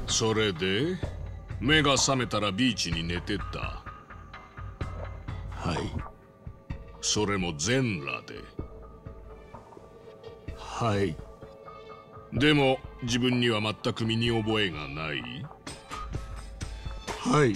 それで目が覚めたらビーチに寝てた。 はい。 それも全裸で。 はい。 でも自分には全く身に覚えがない。 はい。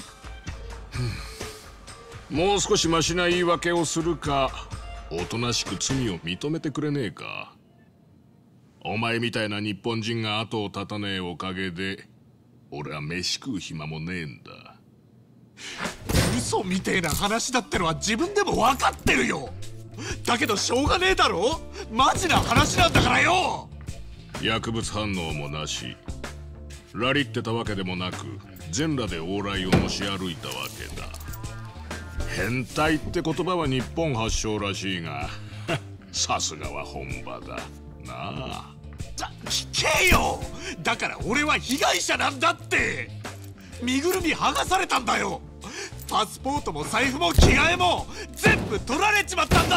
もう少しマシな言い訳をするか、おとなしく罪を認めてくれねえか。お前みたいな日本人が後を絶たねえおかげで俺は飯食う暇もねえんだ。 嘘みてえな話だってのは自分でも分かってるよ。だけどしょうがねえだろ。マジな話なんだからよ。 薬物反応もなし、ラリってたわけでもなく、全裸で往来をのし歩いたわけだ。変態って言葉は日本発祥らしいがさすがは本場だなあ。 聞けよ。だから俺は被害者なんだって。身ぐるみ剥がされたんだよ。パスポートも財布も着替えも全部取られちまったんだって。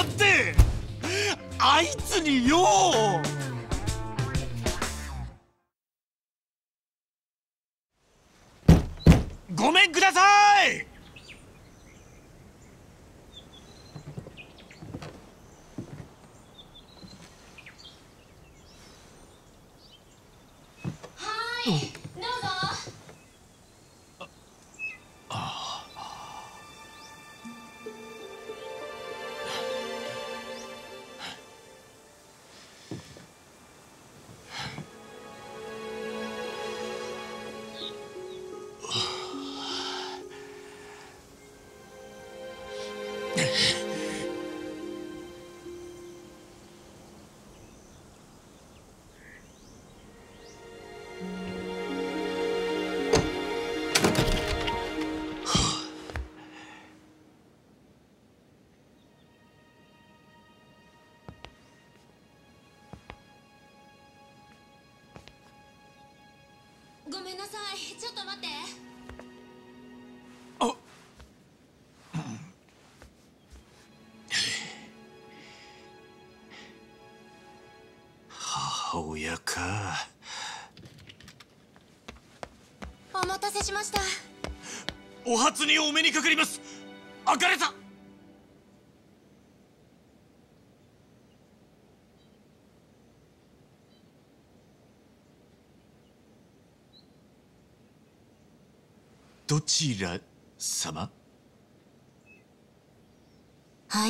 あいつによ。ごめんください。 どうぞ。ごめんなさい、ちょっと待って。 母親か。 お待たせしました。 お初にお目にかかります、あかねさん。どちら様？ はい。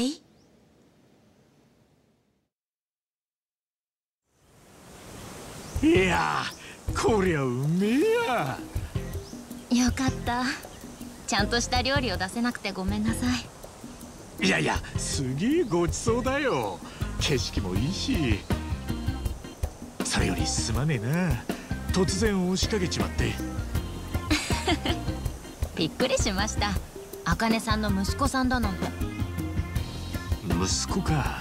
いやこりゃうめえや。 よかった。ちゃんとした料理を出せなくてごめんなさい。 いやいや、すげえごちそうだよ。景色もいいし。それよりすまねえな、突然押しかけちまって。 びっくりしました。茜さんの息子さんだなんて。 息子か。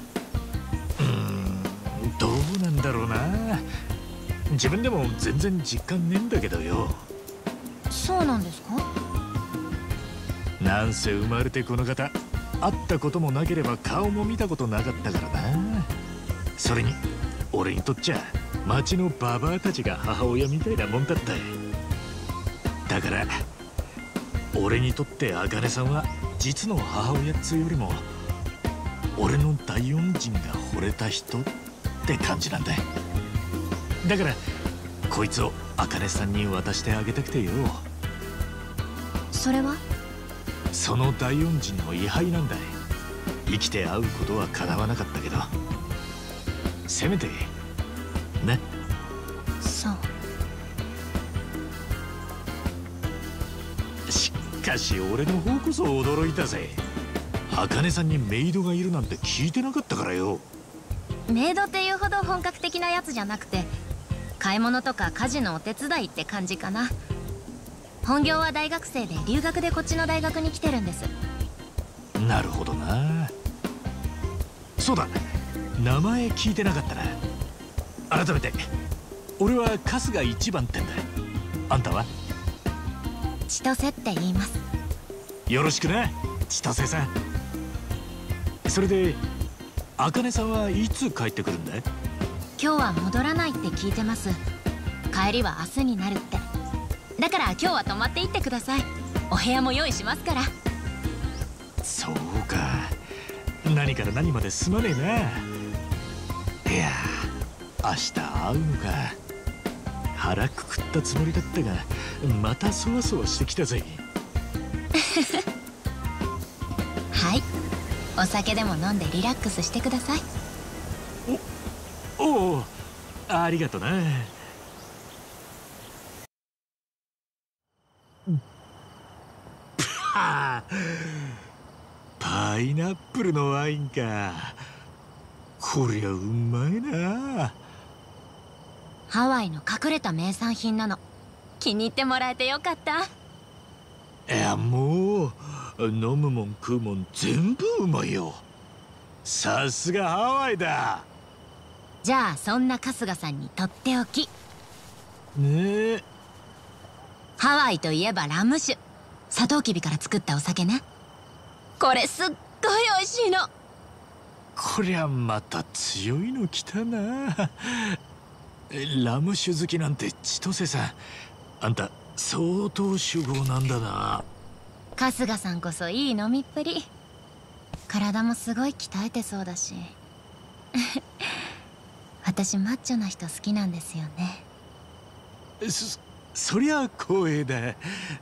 どうなんだろうな。自分でも全然実感ねえんだけどよ。 そうなんですか？ なんせ生まれてこの方、会ったこともなければ顔も見たことなかったからな。それに俺にとっちゃ町のババアたちが母親みたいなもんだった。だから俺にとって茜さんは実の母親っつうよりも俺の大恩人が惚れた人って感じなんだ。だからこいつを茜さんに渡してあげたくてよ。 それは？ その大恩人の位牌なんだ。生きて会うことは叶わなかったけど、せめてね。 そう。 しかし俺の方こそ驚いたぜ。茜さんにメイドがいるなんて聞いてなかったからよ。 メイドっていうほど本格的なやつじゃなくて、買い物とか家事のお手伝いって感じかな。本業は大学生で留学でこっちの大学に来てるんです。 なるほどな。そうだ、名前聞いてなかったな。改めて俺は春日一番ってんだ。あんたは？ 千歳って言います。 よろしくな千歳さん。それで茜さんはいつ帰ってくるんだ？ 今日は戻らないって聞いてます。帰りは明日になるって。 だから今日は泊まっていってください。お部屋も用意しますから。 そうか、何から何まですまねえな。いや、明日会うのか。腹くくったつもりだったが、またそわそわしてきたぜ。 はい、お酒でも飲んでリラックスしてください。 おお、ありがとな。パイナップルのワインか。こりゃうまいな。 ハワイの隠れた名産品なの。気に入ってもらえてよかった。 いや、もう飲むもん食うもん全部うまいよ。さすがハワイだ。 じゃあそんな春日さんにとっておきねえ。 ハワイといえばラム酒、サトウキビから作ったお酒ね。これすっごい美味しいの。 こりゃまた強いの来たな。ラム酒好きなんて千歳さん、あんた相当酒豪なんだな。 春日さんこそいい飲みっぷり。体もすごい鍛えてそうだし。私マッチョな人好きなんですよね。 そりゃ光栄だ。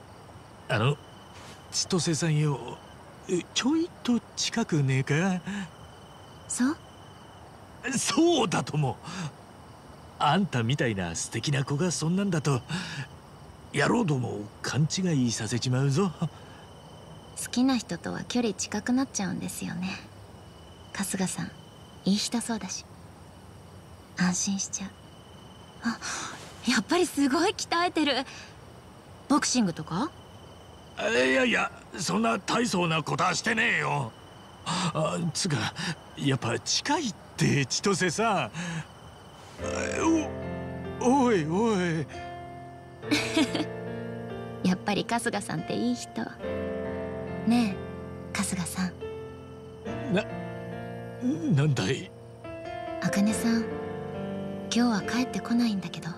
千歳さんよ、ちょいと近くねえか。そうだとも。あんたみたいな素敵な子がそんなんだと野郎ども勘違いさせちまうぞ。 好きな人とは距離近くなっちゃうんですよね。春日さんいい人そうだし安心しちゃう。あ、やっぱりすごい鍛えてる。ボクシングとか？ いやいや、そんな大層なことはしてねえよ。つかやっぱ近いって千歳さん。おいおい。 やっぱり春日さんっていい人ねえ。春日さん、 なんだい。 茜さん今日は帰ってこないんだけど。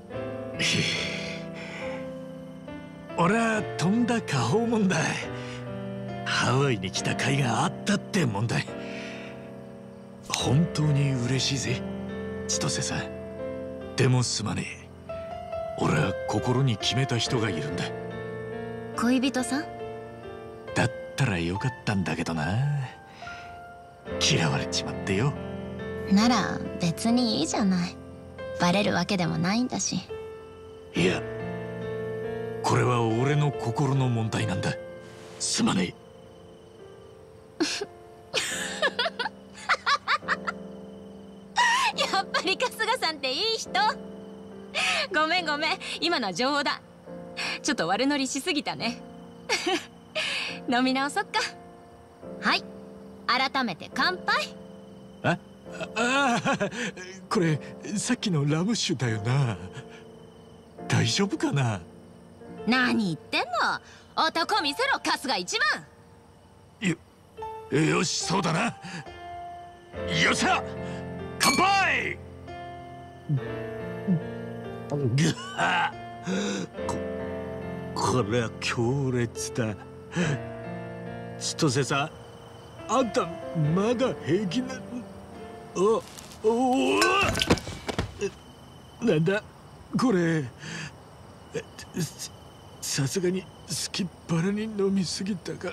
俺はとんだ果報もんだ。ハワイに来た甲斐があったってもんだ。本当に嬉しいぜ千歳さん。でもすまねえ。俺は心に決めた人がいるんだ。 恋人さん？ だったらよかったんだけどな。嫌われちまってよ。 なら別にいいじゃない。バレるわけでもないんだし。 いや、これは俺の心の問題なんだ。すまねえ。 やっぱり春日さんっていい人。ごめんごめん、今のは情報だ。ちょっと悪乗りしすぎたね。飲み直そっか。はい、改めて乾杯。 これさっきのラム酒だよな。大丈夫かな。 何言ってんの。男見せろ、春日一番。 よし、そうだな。よっしゃ、乾杯。ぐはこれは強烈だ。千歳さん、あんたまだ平気な。なんだこれ。さすがにすきっ腹に飲みすぎたか。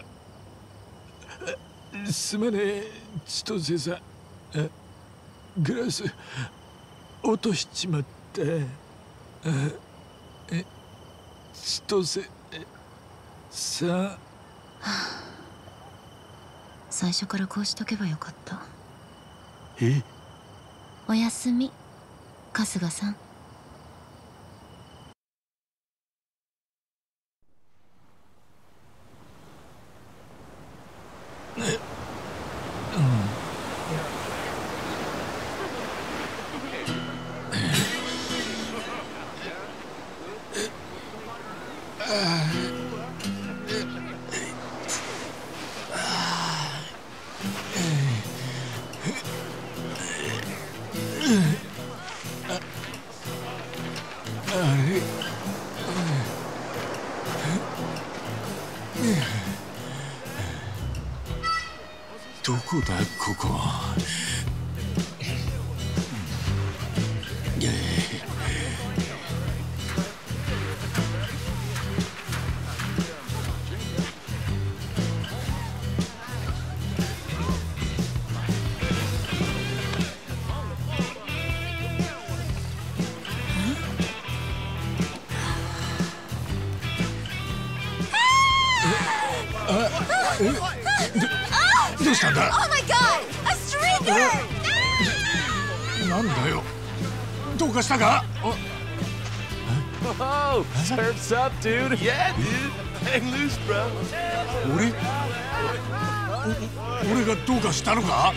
すまねえ千歳さん。グラス落としちまった。千歳さん。 最初からこうしとけばよかった。おやすみ春日さん。 こだここ。どうしたんだ？ Oh my god! A streaker! なんだよ。どうかしたか？ Oh, surf's up, dude. Yeah, dude. Hang loose, bro. 俺がどうかしたのか？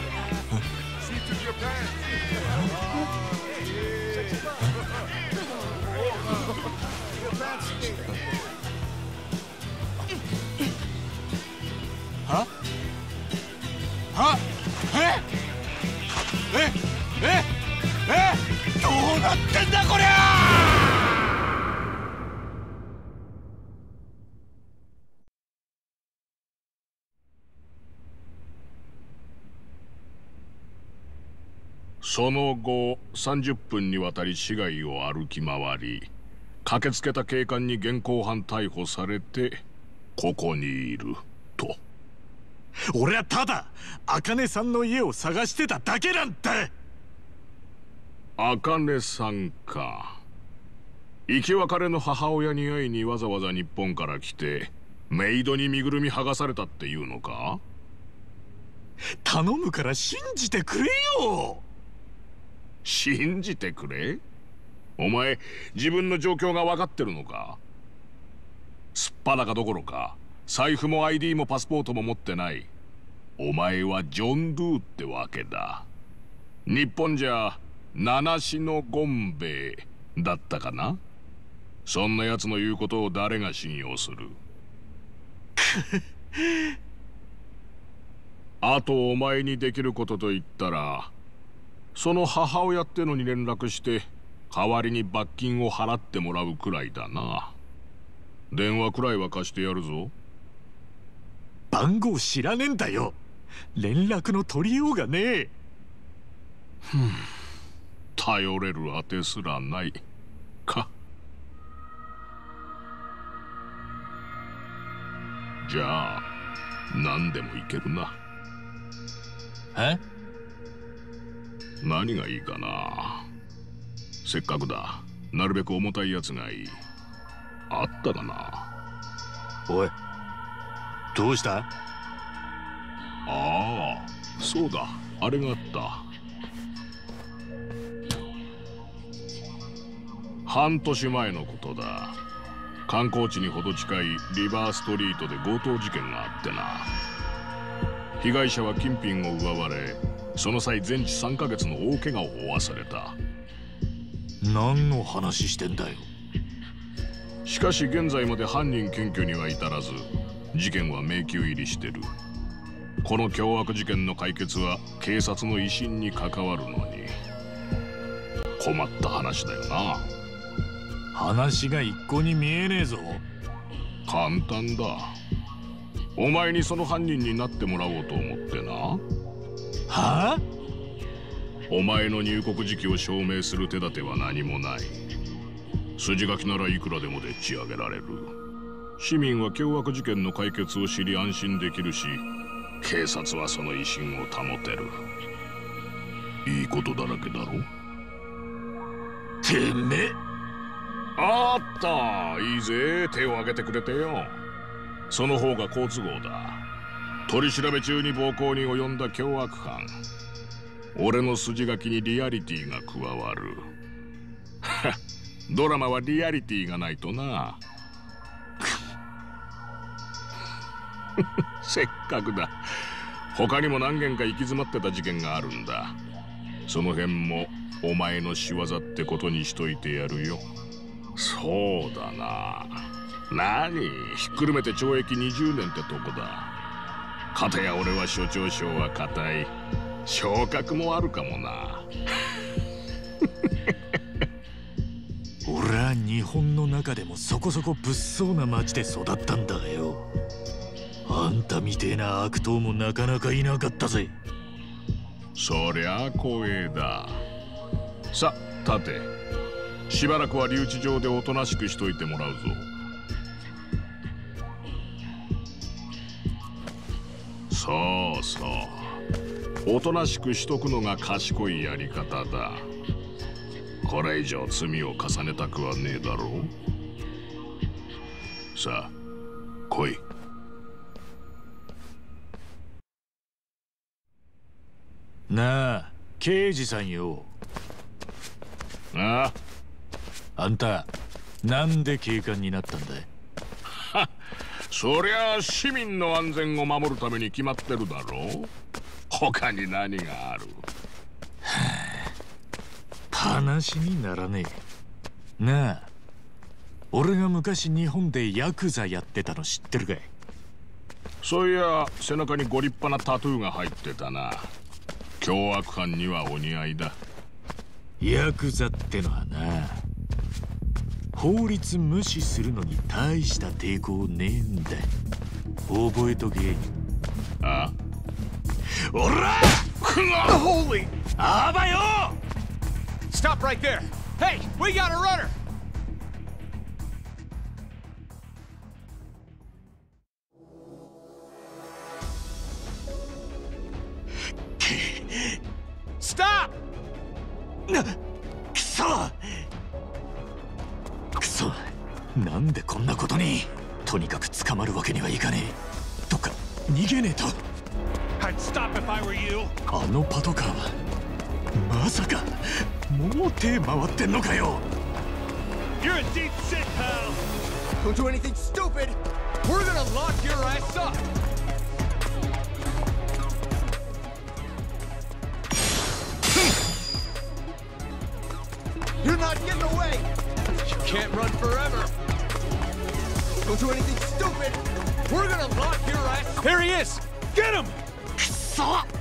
は？どうなってんだこりゃ！ その後30分にわたり市街を歩き回り、駆けつけた警官に現行犯逮捕されてここにいると。 俺はただ茜さんの家を探してただけなんだ。 茜さんか。生き別れの母親に会いにわざわざ日本から来てメイドに身ぐるみ剥がされたっていうのか？ 頼むから信じてくれよ。 信じてくれ？お前自分の状況が分かってるのか？すっぱだかどころか財布も ID もパスポートも持ってない。お前はジョン・ドゥってわけだ。日本じゃ七種のゴンベイだったかな。そんな奴の言うことを誰が信用する？あとお前にできることと言ったら、その母親ってのに連絡して代わりに罰金を払ってもらうくらいだな。電話くらいは貸してやるぞ。 番号知らねえんだよ。連絡の取りようがねえ。 頼れるあてすらないか。じゃあ何でもいけるな。 え？ 何がいいかな。せっかくだ。なるべく重たいやつがいい。あったかな。 おい、どうした？ ああ、そうだ。あれがあった。半年前のことだ。観光地にほど近いリバーストリートで強盗事件があってな。被害者は金品を奪われ、その際全治3ヶ月の大怪我を負わされた。 何の話してんだよ。 しかし現在まで犯人検挙には至らず、事件は迷宮入りしてる。この凶悪事件の解決は警察の威信に関わるのに。困った話だよな。 話が一向に見えねえぞ。 簡単だ。お前にその犯人になってもらおうと思ってな。 はあ？ お前の入国時期を証明する手立ては何もない。筋書きならいくらでもでっち上げられる。市民は凶悪事件の解決を知り安心できるし、警察はその威信を保てる。いいことだらけだろ。 てめえ。 あった、いいぜ。手を挙げてくれてよ。その方が好都合だ。取り調べ中に暴行に及んだ凶悪犯。俺の筋書きにリアリティが加わる。ドラマはリアリティがないとな。せっかくだ。他にも何件か行き詰まってた事件があるんだ。その辺もお前の仕業ってことにしといてやるよ。そうだな。何、ひっくるめて懲役20年ってとこだ。かたや俺は署長賞は固い。昇格もあるかもな。 俺は日本の中でもそこそこ物騒な町で育ったんだよ。 あんたみてえな悪党もなかなかいなかったぜ。 そりゃ光栄だ。さあ立て、しばらくは留置場でおとなしくしといてもらうぞ。そうそう、おとなしくしとくのが賢いやり方だ。これ以上罪を重ねたくはねえだろう。さあ来い。 なあ刑事さんよ。 ああんたなんで警官になったんだい？ あ、そりゃあ市民の安全を守るために決まってるだろう。他に何がある？ 話にならねえ。なあ、俺が昔日本でヤクザやってたの知ってるかい？ そういや背中にご立派なタトゥーが入ってたな。凶悪犯にはお似合いだ。 ヤクザってのはな、法律無視するのに大した抵抗ねえんだ。覚えとけ。 あ？ おら Holy! あばよ Stop right there! Hey, we got a runner! Stop! くそくそ、なんでこんなことに。とにかく捕まるわけにはいかねえ。どっか逃げねえと。 I'd stop if I were you! あのパトカーはまさかもう手回ってんのかよ。 You're in deep shit, pal! Don't do anything stupid! We're gonna lock your ass up! You're not getting away! You can't run forever! Don't do anything stupid! We're gonna lock your ass... There he is! Get him! くそ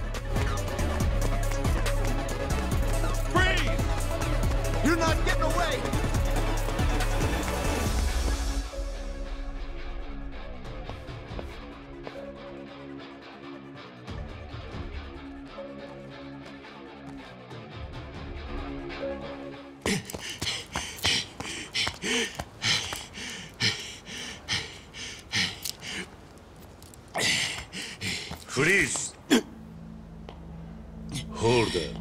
Freeze! You're not getting away! Freeze! Hold up.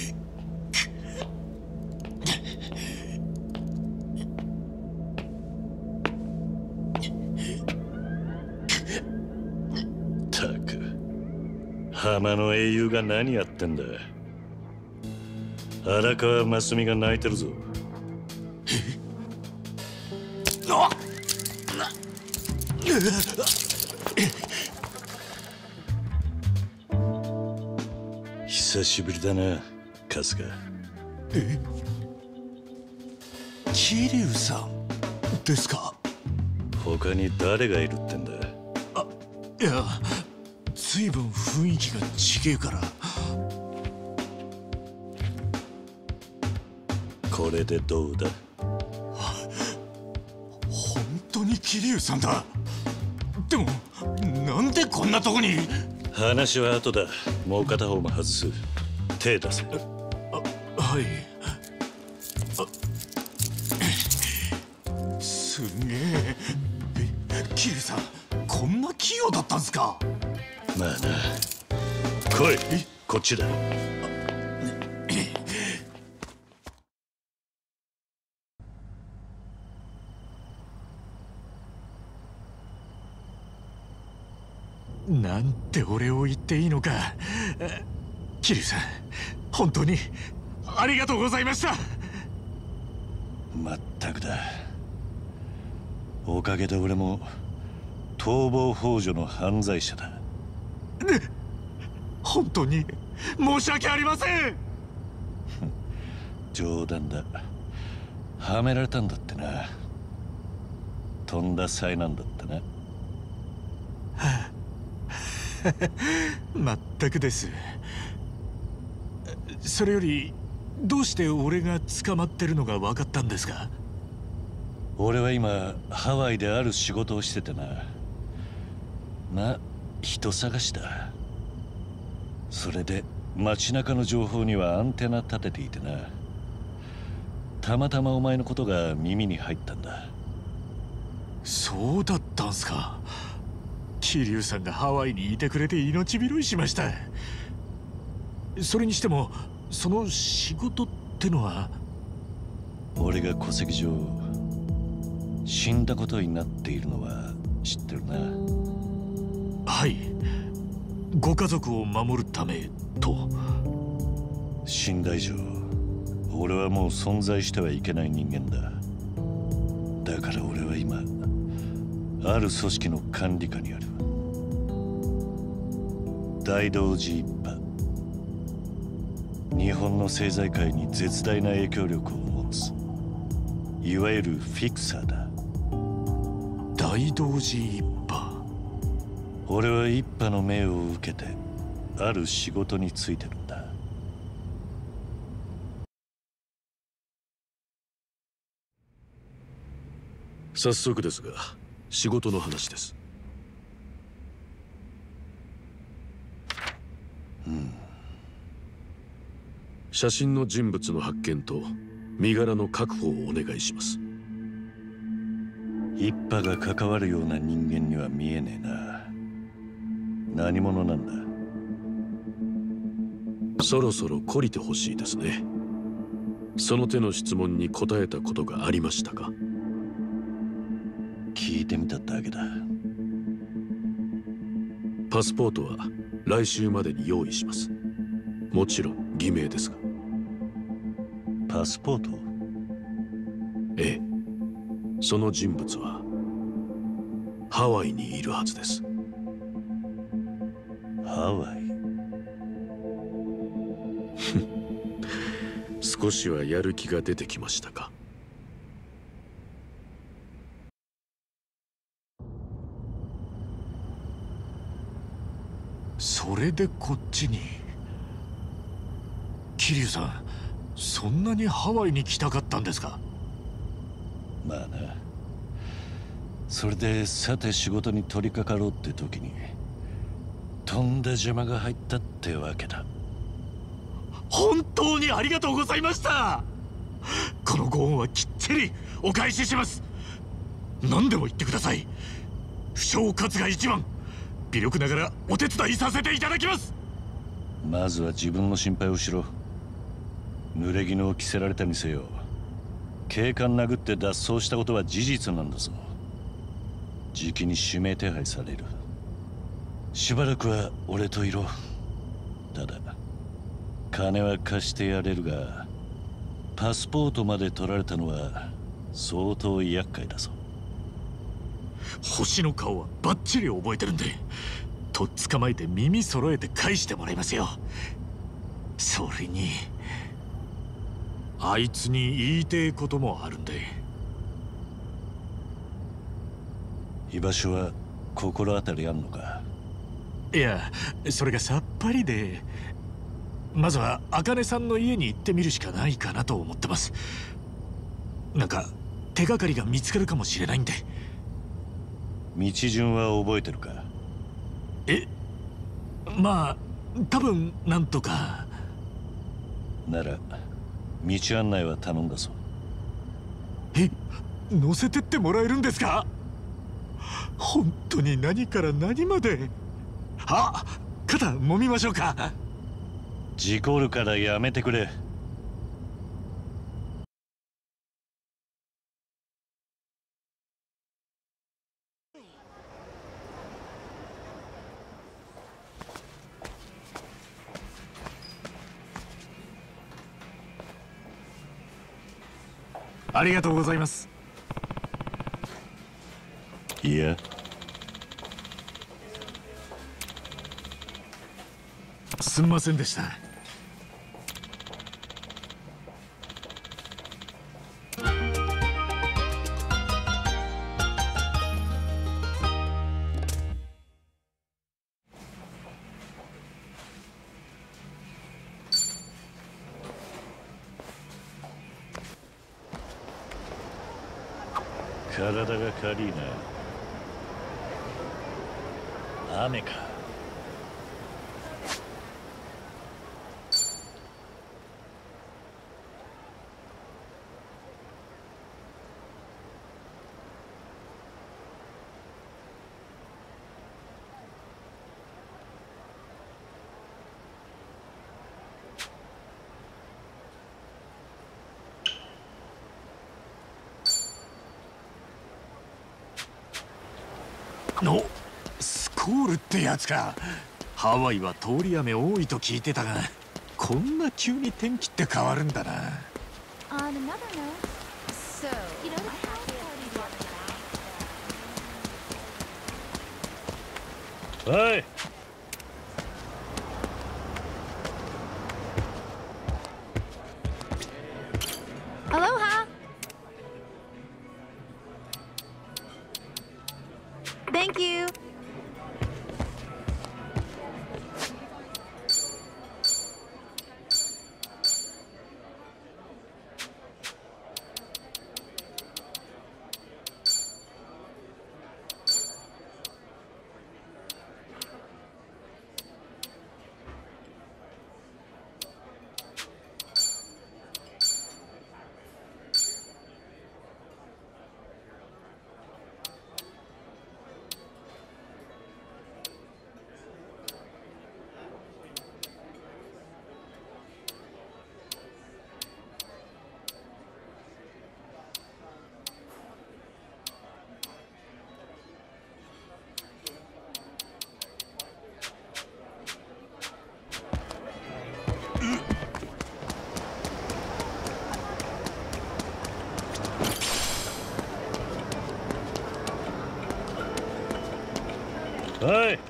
Tak. 浜の英雄が何やってんだ。荒川真澄が泣いてるぞ。久しぶりだな、春日。 桐生さんですか？ 他に誰がいるってんだ。 いや、随分雰囲気が違えから。 これでどうだ？ 本当に桐生さんだ。でもなんでこんなとこに。 話は後だ。もう片方も外す。手出せ。 はい。すげえ。桐生さん、こんな器用だったんすか？ まあな。来い。こっちだ。 なんて俺を言っていいのか。桐生さん、本当にありがとうございました。 まったくだ。おかげで俺も逃亡幇助の犯罪者だ。 本当に申し訳ありません。 冗談だ。はめられたんだってな。とんだ災難だったな。 まったくです。それよりどうして俺が捕まってるのが分かったんですか？ 俺は今ハワイである仕事をしててな。 まあ人探しだ。それで街中の情報にはアンテナ立てていてな。たまたまお前のことが耳に入ったんだ。 そうだったんすか。桐生さんがハワイにいてくれて命拾いしました。それにしてもその仕事ってのは。 俺が戸籍上死んだことになっているのは知ってるな。 はい、ご家族を守るためと。 死んだ以上俺はもう存在してはいけない人間だ。だから俺は今ある組織の管理下にある。大同寺一派。日本の政財界に絶大な影響力を持つ、いわゆるフィクサーだ。 大同寺一派。 俺は一派の命を受けてある仕事に就いてるんだ。 早速ですが、仕事の話です。写真の人物の発見と身柄の確保をお願いします。 一派が関わるような人間には見えねえな。何者なんだ。 そろそろ懲りてほしいですね。その手の質問に答えたことがありましたか？ 聞いてみただけだ。 パスポートは来週までに用意します。もちろん偽名ですが。 パスポート？ ええ、その人物はハワイにいるはずです。 ハワイ？ 少しはやる気が出てきましたか？ それでこっちに。桐生さん、そんなにハワイに来たかったんですか？ まあな。それでさて仕事に取り掛かろうって時にとんだ邪魔が入ったってわけだ。 本当にありがとうございました。このご恩はきっちりお返しします。何でも言ってください。不祥活が一番。微力ながらお手伝いさせていただきます。 まずは自分の心配をしろ。濡れ衣を着せられたにせよ、警官殴って脱走したことは事実なんだぞ。じきに指名手配される。しばらくは俺といろ。ただ金は貸してやれるが、パスポートまで取られたのは相当厄介だぞ。 星の顔はバッチリ覚えてるんで、とっ捕まえて耳揃えて返してもらいますよ。それにあいつに言いてえこともあるんで。 居場所は心当たりあんのか？ いや、それがさっぱりで。まずは茜さんの家に行ってみるしかないかなと思ってます。なんか手がかりが見つかるかもしれないんで。 道順は覚えてるか？ まあ多分なんとかなら道案内は頼んだぞ。 乗せてってもらえるんですか？本当に何から何まで。あ、肩揉みましょうか？ 事故るからやめてくれ。 ありがとうございます。 いや、 すんませんでした。 体が軽いな。 雨か。 のスコールってやつか。ハワイは通り雨多いと聞いてたが、こんな急に天気って変わるんだな。 On another note, so you know the おい。 Aloha. Thank you. おい。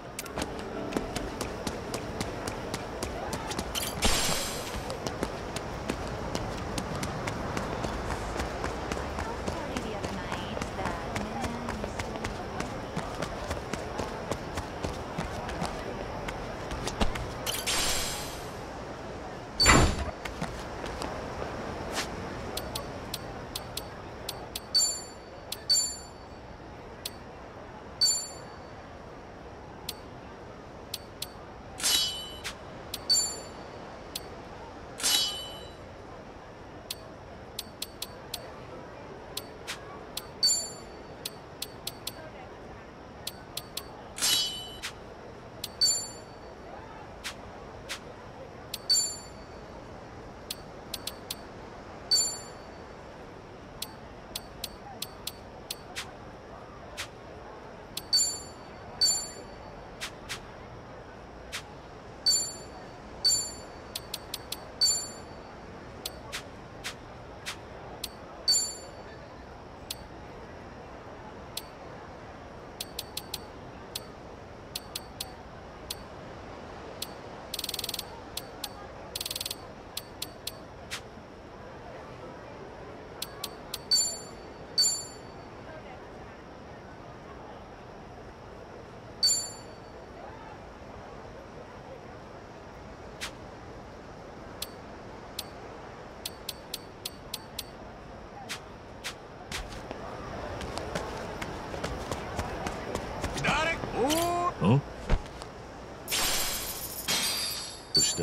ん？ どうした？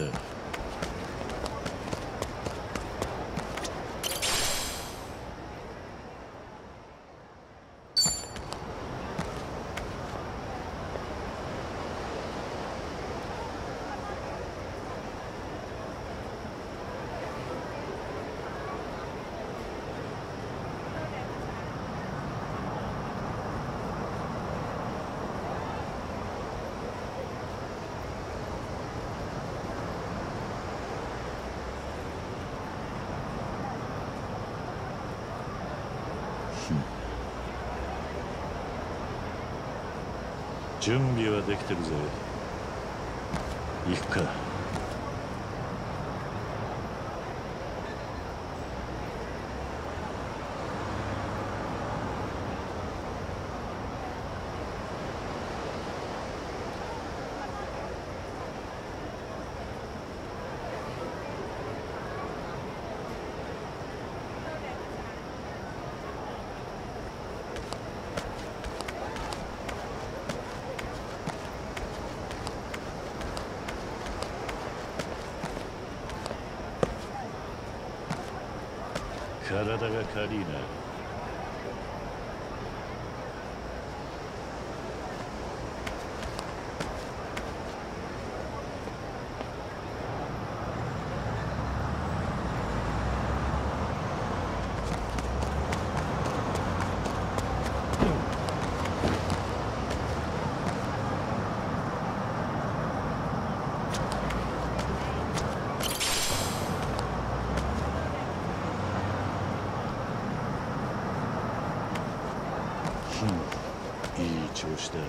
準備はできてるぜ。行くか。 体が軽いな。いい調子だ。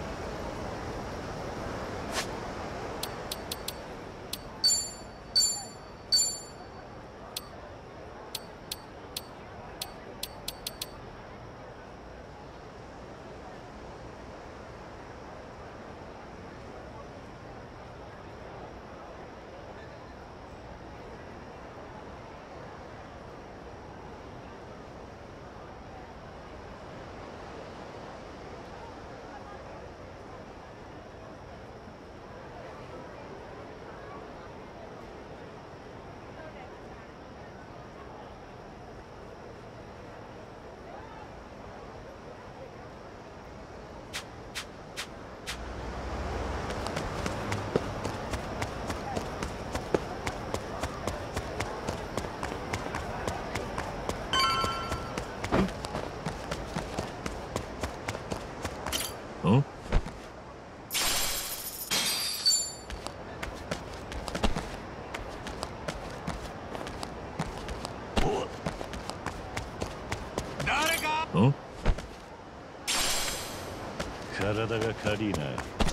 体が軽いな。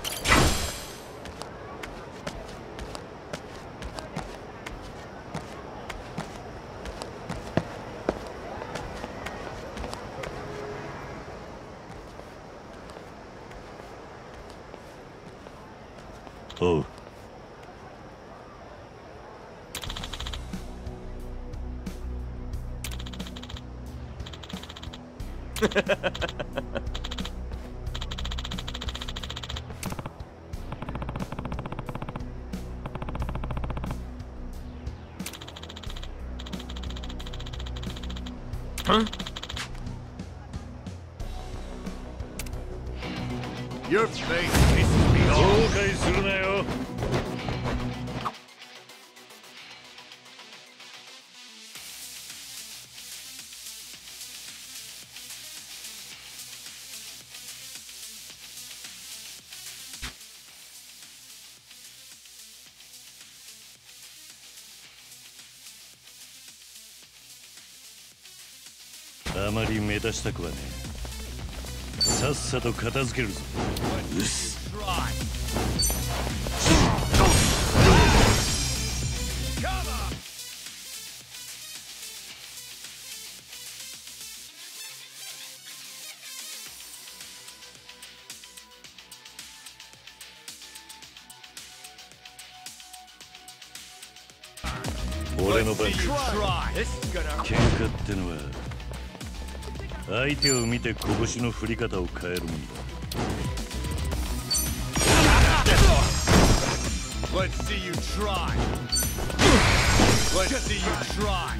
おう。 Your face pisses me 後 off. 悔するなよ。あまり目立ちたくはねえ。さっさと片付けるぞ。うっす。俺の番。喧嘩ってのは相手を見て拳の振り方を変えるもんだ。 Let's see you try. Let's see you try.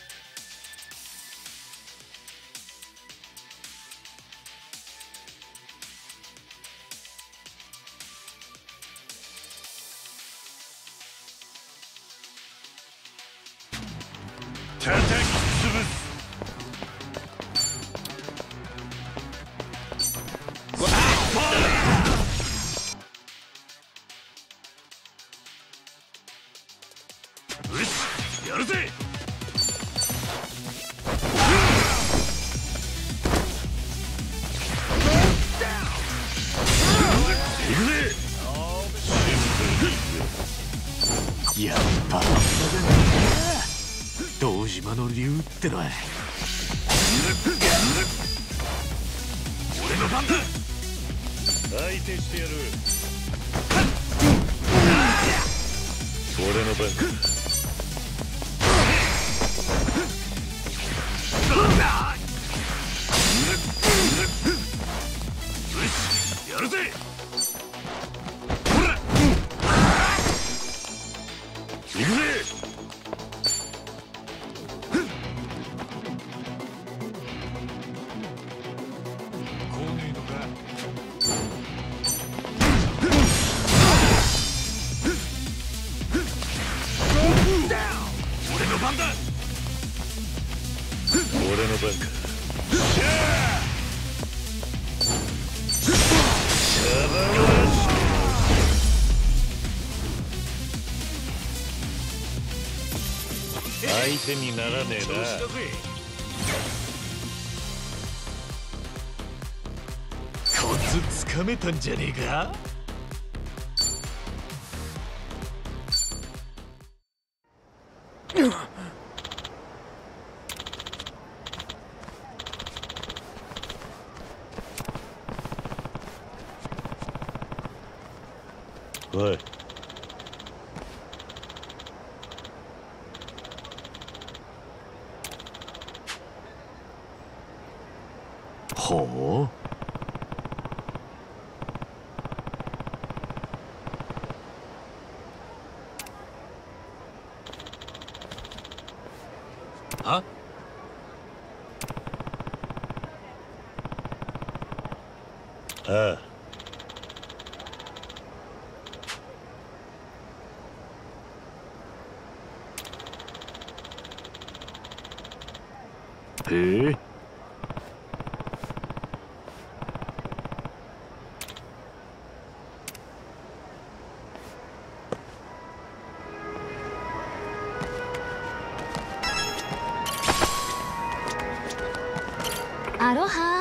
やっぱ堂島の竜ってのは俺の番だ。 相手してやる。俺の番だ。やるぜ。ほら行くぜ。 俺の番か。相手にならねえな。 コツつかめたんじゃねえか。 おい。 ほう。 は？ああ。 へえ。 アロハ。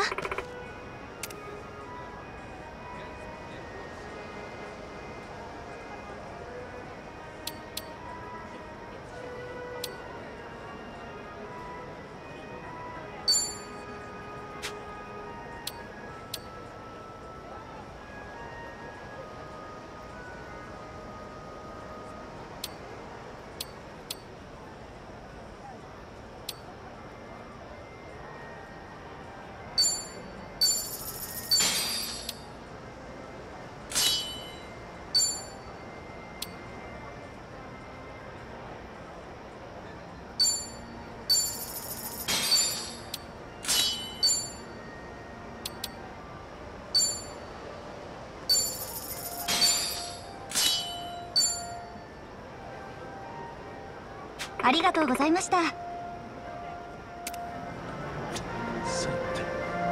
ありがとうございました。 さて。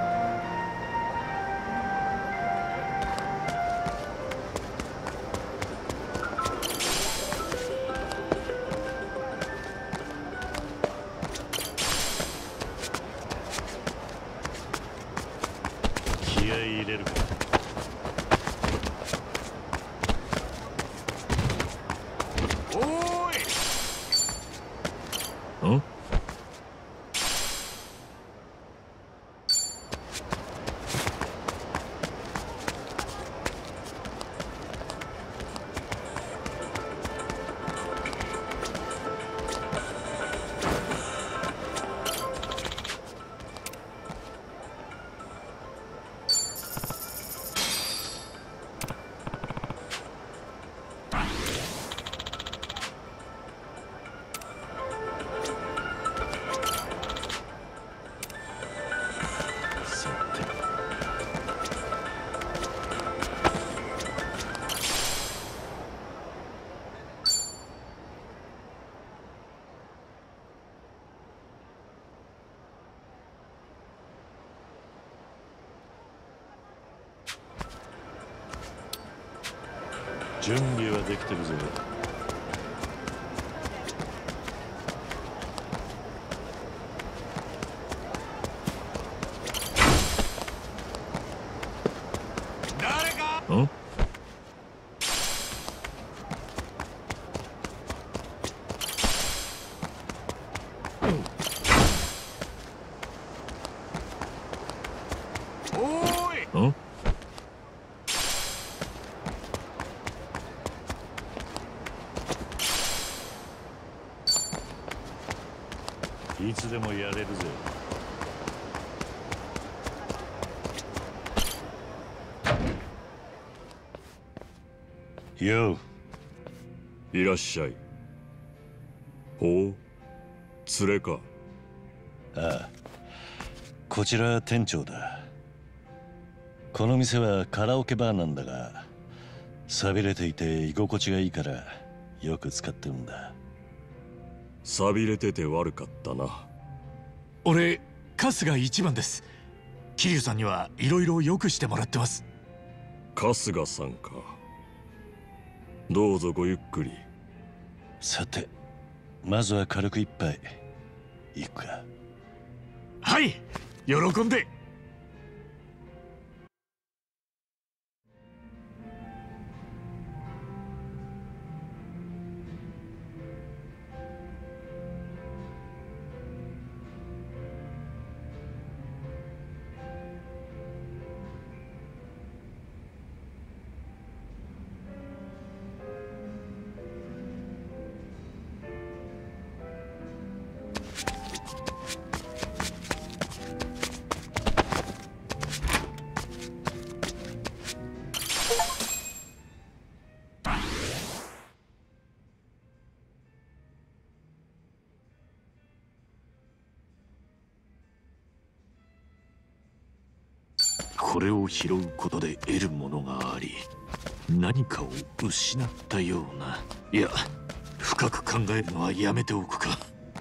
気合い入れるか。 ん？ 準備はできてるぞ。 ん？ん？ いつでもやれるぜ。よう。 いらっしゃい。ほう、連れか。 ああ、こちら店長だ。この店はカラオケバーなんだが、寂れていて居心地がいいからよく使ってるんだ。 寂れてて悪かったな。 俺春日一番です。桐生さんにはいろいろよくしてもらってます。 春日さんか。どうぞごゆっくり。 さて、まずは軽く一杯いくか。 はい、喜んで。これを拾うことで得るものがあり、何かを失ったような。いや、深く考えるのはやめておくか。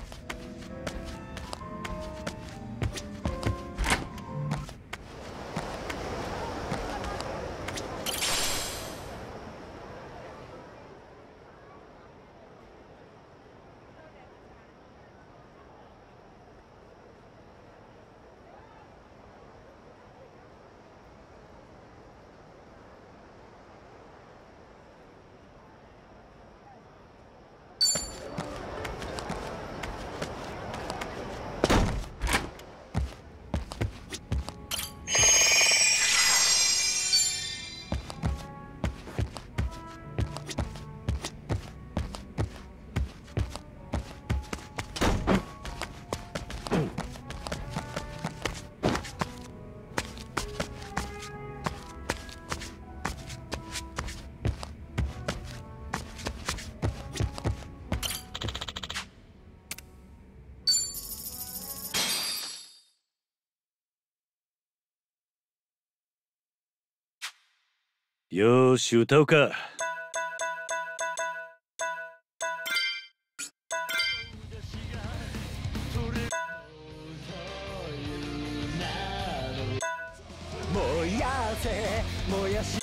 よーし、歌うか。 燃やせ燃やし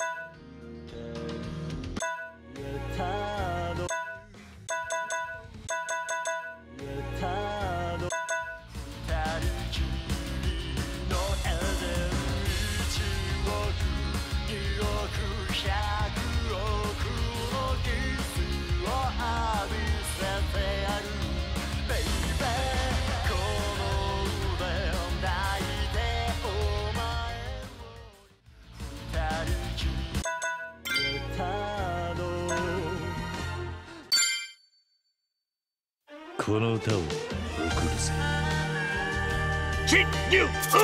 この歌を送るぜ。 桐生、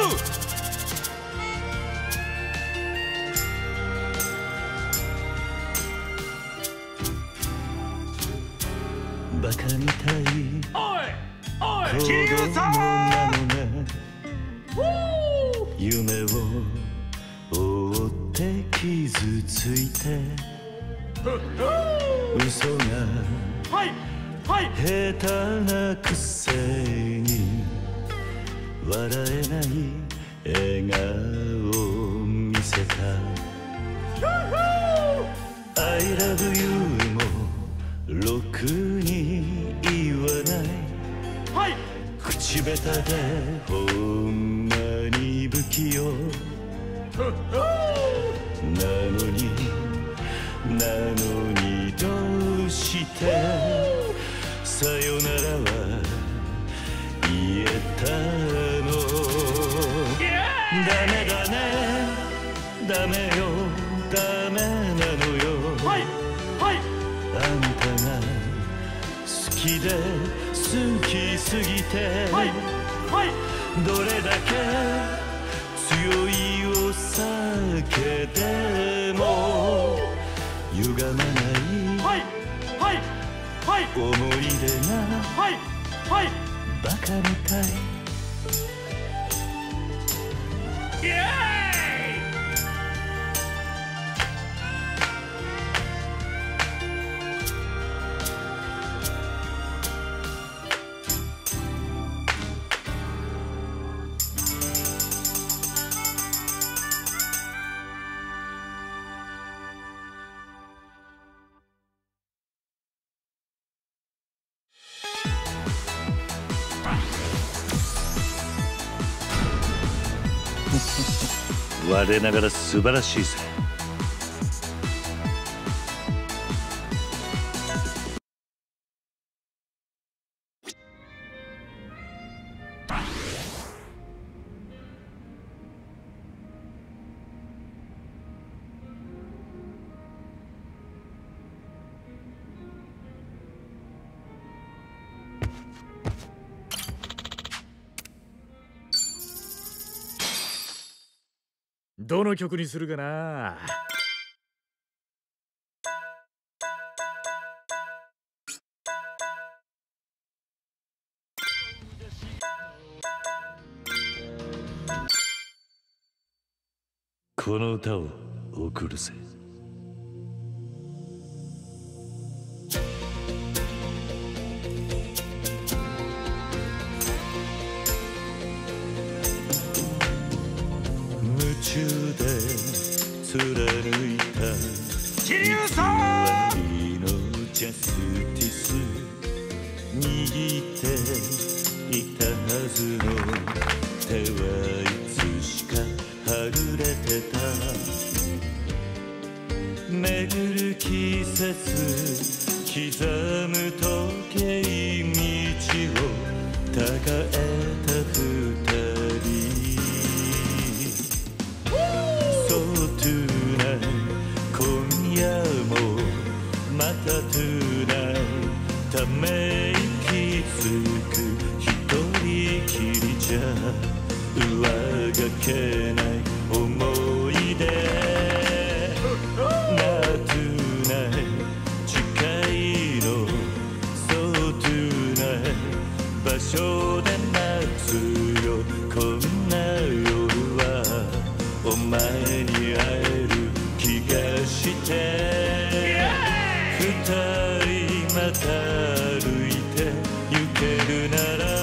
バカみたいおい桐生さんなのね。夢を追って傷ついて嘘が下手なくせに笑えない笑顔を見せた。 I love you もろくに言わない、口下手でほんまに不器用なのにどうしてさよならは言えたの。ダメだね、ダメよ、ダメなのよ。あんたが好きで好きすぎて、どれだけ強いお酒でも歪まない思い出がバカみたい。 我ながら素晴らしいぜ。 どの曲にするかな。 この歌を送るぜ。夢中で貫いた自由さのジャスティス握っていたはずの手はいつしかはぐれてた。巡る季節刻む時計道をたがえた二人。So tonight 今夜もまた tonight ため息つく一人きりじゃ上がけない思い出。な tonight 近いの So tonight 場所で待つよ。こんな夜はお前に会える気がして二人また歩いて行けるなら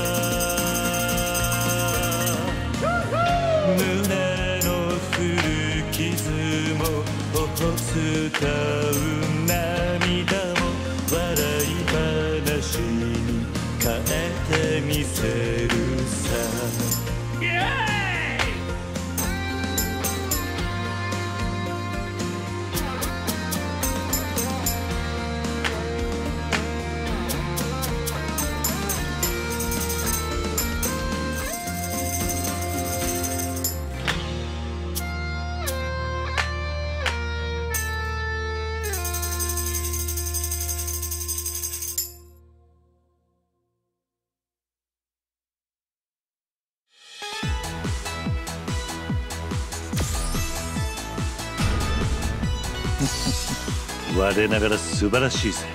胸の古傷も伝う涙も笑い話に変えてみせるさ。我ながら素晴らしいぜ。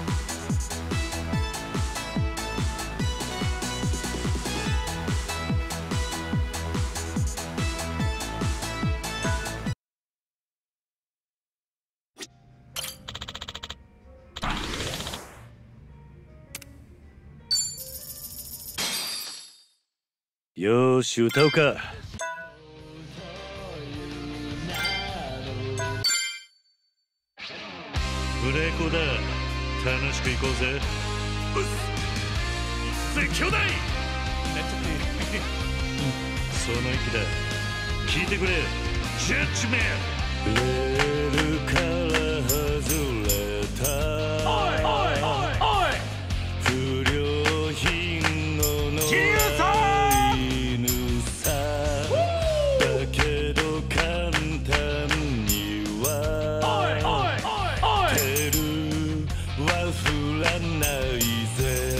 よーし歌うか。ブレーコだ。楽しく行こうぜ。絶叫台その息だ。聞いてくれジャッジメン。レールから外れた不良品の野良犬さ。だけど簡単にはテルは降らないぜ。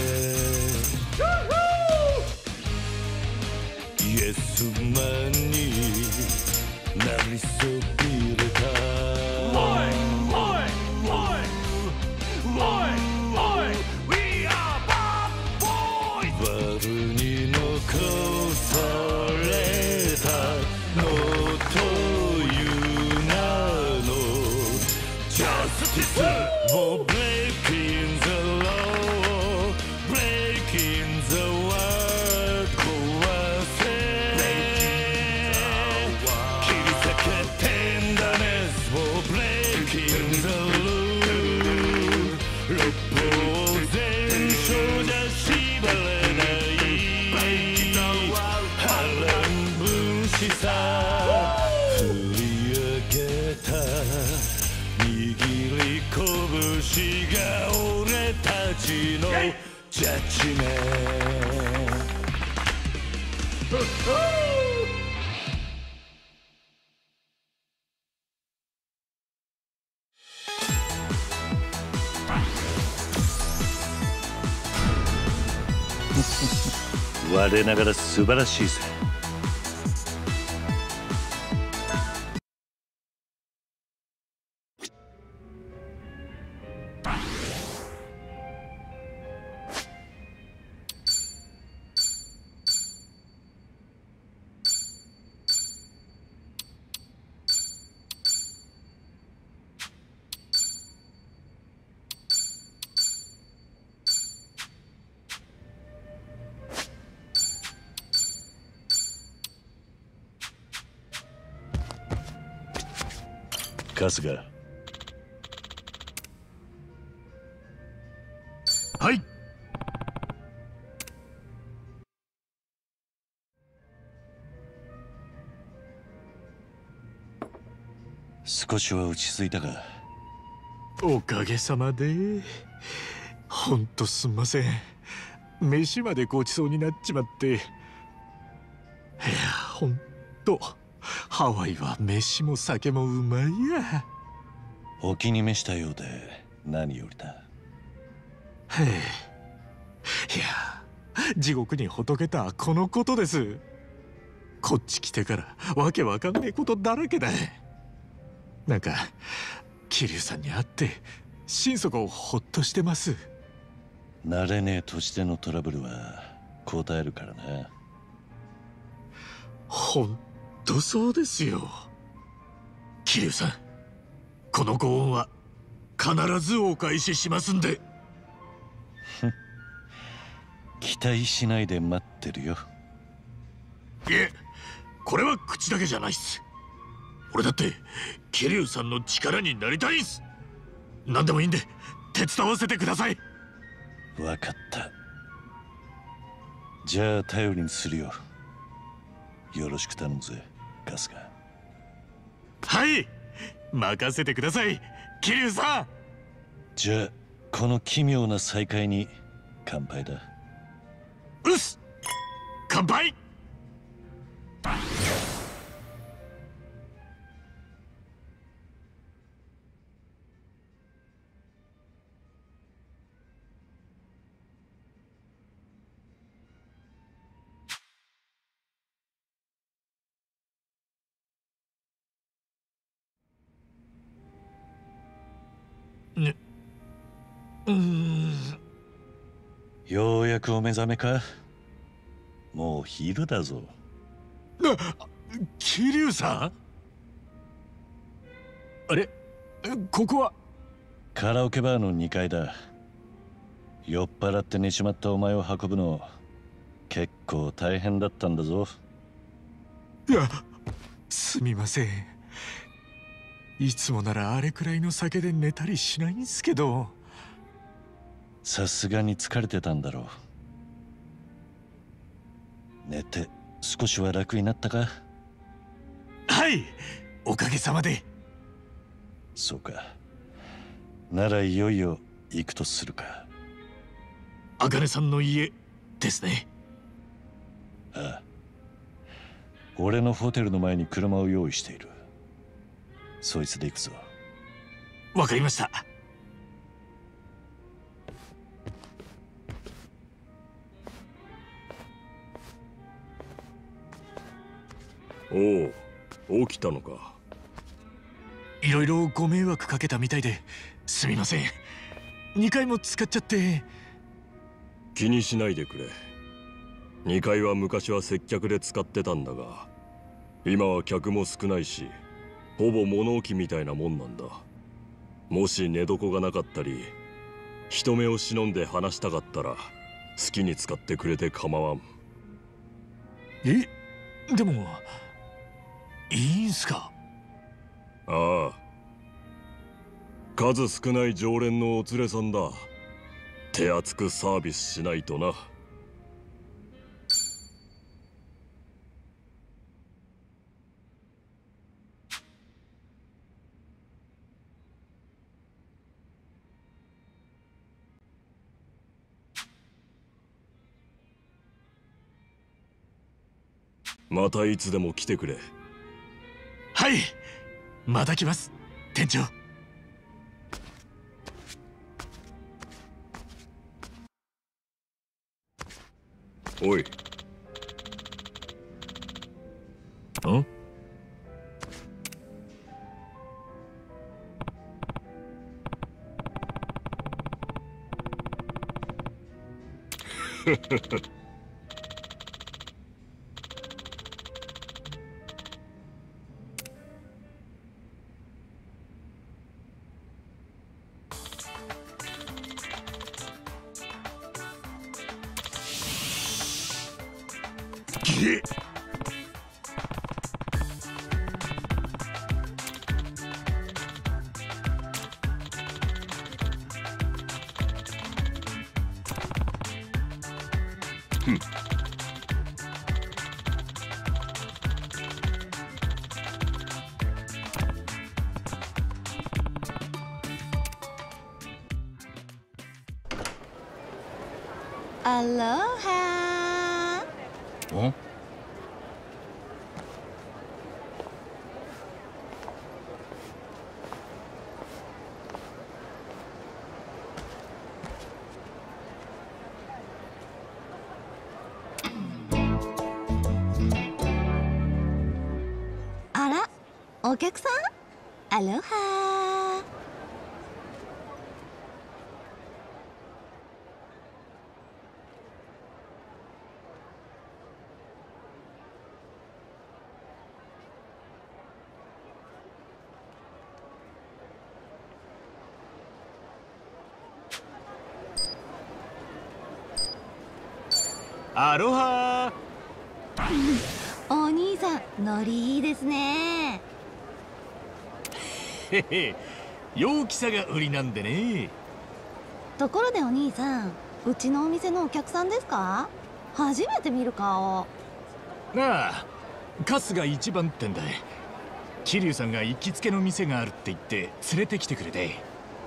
イエスマンになりそびれた。バルに残されたのという名のジャスティスを Breaking the law Breaking the world 壊せ切り裂けてんだね。 しさ振り上げた握り拳が俺たちのジャッジメント。我ながら素晴らしいぜ。春日。 はい。 少しは落ち着いたか。 おかげさまで。ほんとすんません。飯までごちそうになっちまって。いや、ほんとハワイは飯も酒もうまいや。 お気に召したようで何よりだ。 へえ。いや、地獄にほとけたこのことです。こっち来てからわけわかんねえことだらけだ。なんか桐生さんに会って心底ほっとしてます。 慣れねえ土地でのトラブルは答えるからな。 ほんとそうですよ。桐生さん、このご恩は必ずお返ししますんで。 期待しないで待ってるよ。 いえ、これは口だけじゃないっす。俺だって桐生さんの力になりたいんす。何でもいいんで手伝わせてください。 わかった。じゃあ頼りにするよ。よろしく頼むぜ、春日。 はい、任せてください、桐生さん。 じゃあこの奇妙な再会に乾杯だ。 うっす、乾杯。 ようやくお目覚めか。もう昼だぞ。 桐生さん、あれ、ここはカラオケバーの2階だ。酔っ払って寝ちまったお前を運ぶの結構大変だったんだぞ。 いや、すみません。いつもならあれくらいの酒で寝たりしないんすけど。 さすがに疲れてたんだろう。寝て少しは楽になったか。 はい、おかげさまで。 そうか。ならいよいよ行くとするか。 茜さんの家ですね。 ああ、俺のホテルの前に車を用意している。そいつで行くぞ。 わかりました。 おお、起きたのか。 いろいろご迷惑かけたみたいで、すみません。2階も使っちゃって。 気にしないでくれ。2階は昔は接客で使ってたんだが、今は客も少ないし、ほぼ物置みたいなもんなんだ。もし寝床がなかったり人目を忍んで話したかったら好きに使ってくれて構わん。 え、でもいいんすか。 ああ、数少ない常連のお連れさんだ。手厚くサービスしないとな。 またいつでも来てくれ。 はい、また来ます店長。 おい。 ん？ アロハん？ あら、お客さん、アロハアロハー。お兄さん、ノリいいですね。 へへ、陽気さが売りなんでね。 ところでお兄さん、うちのお店のお客さんですか？初めて見る顔。 なあ、春日一番ってんだ。桐生さんが行きつけの店があるって言って連れてきてくれて。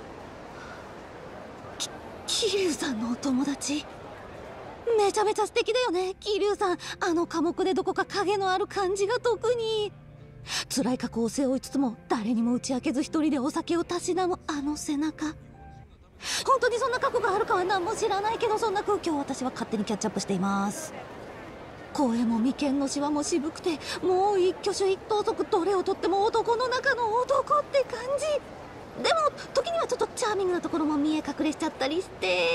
桐生さんのお友達、めちゃめちゃ素敵だよね。桐生さん、あの寡黙でどこか影のある感じが特に。辛い過去を背負いつつも誰にも打ち明けず一人でお酒をたしなむあの背中。本当にそんな過去があるかは何も知らないけど、そんな空気を私は勝手にキャッチアップしています。声も眉間のシワも渋くて、もう一挙手一投足、どれをとっても男の中の男って感じ。でも時にはちょっとチャーミングなところも見え隠れしちゃったりして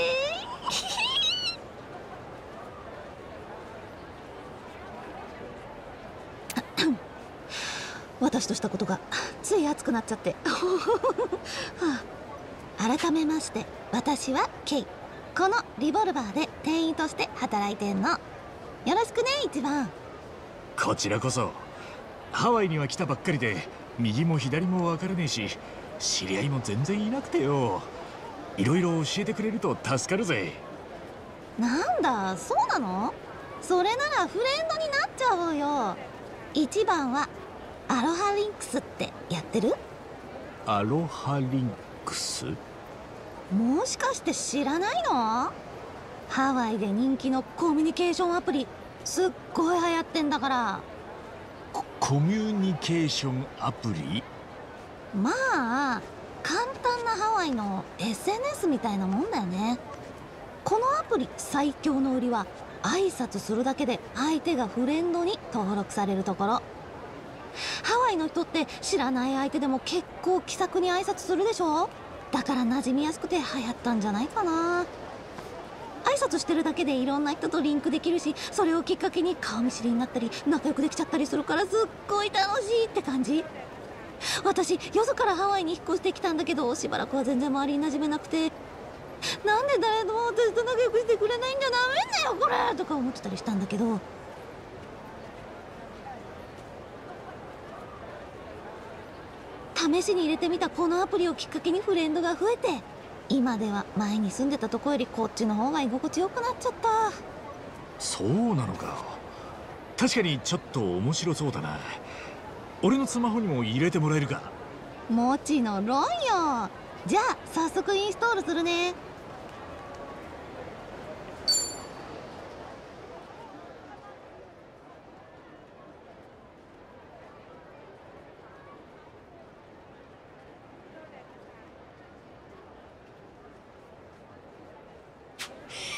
私としたことがつい熱くなっちゃってはあ、改めまして私はケイ。このリボルバーで店員として働いてんの。よろしくね、一番。 こちらこそ。ハワイには来たばっかりで右も左も分からねえし、知り合いも全然いなくてよ。いろいろ教えてくれると助かるぜ。 なんだ、そうなの？それならフレンドになっちゃおうよ。一番はアロハリンクスってやってる？ アロハリンクス？ もしかして知らないの？ハワイで人気のコミュニケーションアプリ、すっごい流行ってんだから。 コミュニケーションアプリ？ まあ簡単なハワイの SNS みたいなもんだよね。このアプリ最強の売りは挨拶するだけで相手がフレンドに登録されるところ。ハワイの人って知らない相手でも結構気さくに挨拶するでしょ。だから馴染みやすくて流行ったんじゃないかな。挨拶してるだけでいろんな人とリンクできるし、それをきっかけに顔見知りになったり仲良くできちゃったりするから、すっごい楽しいって感じ。私よそからハワイに引っ越してきたんだけど、しばらくは全然周りに馴染めなくて、なんで誰とも私と仲良くしてくれないんじゃダメだよこれとか思ってたりしたんだけど、試しに入れてみたこのアプリをきっかけにフレンドが増えて、今では前に住んでたとこよりこっちの方が居心地よくなっちゃった。 そうなのか。確かにちょっと面白そうだな。俺のスマホにも入れてもらえるか？ もちろんよ。じゃあ早速インストールするね。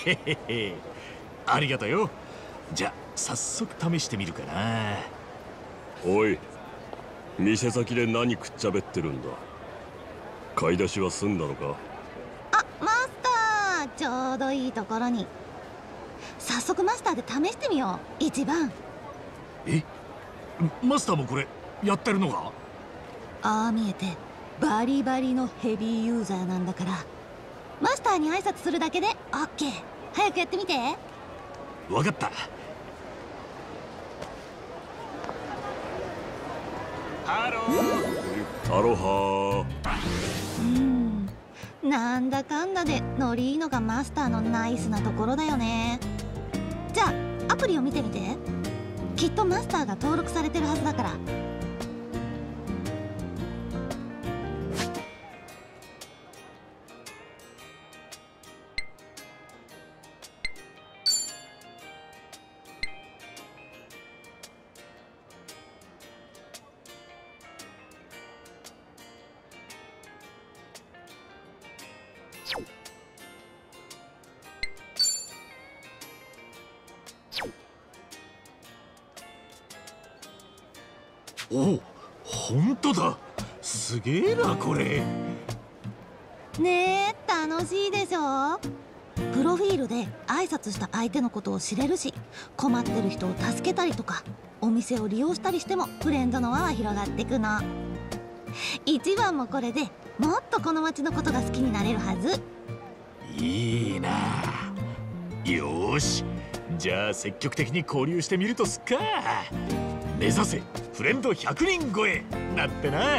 へへへ。ありがとよ。じゃあ早速試してみるかな。 おい、店先で何くっちゃべってるんだ。買い出しは済んだのか？ あ、マスター、ちょうどいいところに。早速マスターで試してみよう。1番。 え、マスターもこれやってるのか？ ああ見えてバリバリのヘビーユーザーなんだから、マスターに挨拶するだけで OK。 早くやってみて。 わかった。ハロー。 アロハー。なんだかんだでノリいいのがマスターのナイスなところだよね。じゃあアプリを見てみて。きっとマスターが登録されてるはずだから。 お、本当だ。すげえなこれ。 ねえ、楽しいでしょ。プロフィールで挨拶した相手のことを知れるし、困ってる人を助けたりとかお店を利用したりしてもフレンドの輪は広がってくの。1番もこれでもっとこの街のことが好きになれるはず。 いいな。よーし、じゃあ積極的に交流してみるとすっか。目指せフレンド100人超えなってな。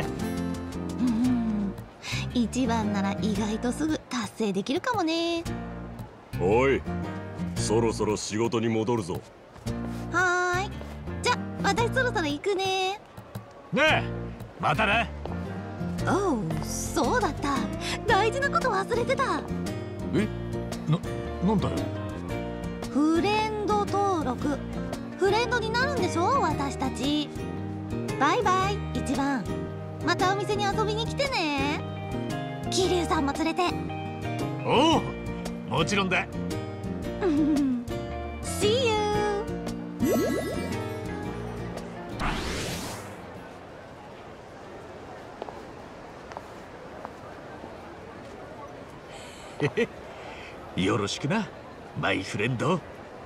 1番なら意外とすぐ達成できるかもね。 おい、そろそろ仕事に戻るぞ。 はーい。じゃ私そろそろ行くね。 ねえ、またな。 おう、そうだった。大事なこと忘れてた。 え、なんだよ。 フレンド登録。フレンドになるんでしょ、私たち。バイバイ1番。またお店に遊びに来てね。桐生さんも連れて。 おお、もちろんだ。 See you。 へへ、よろしくなマイフレンド。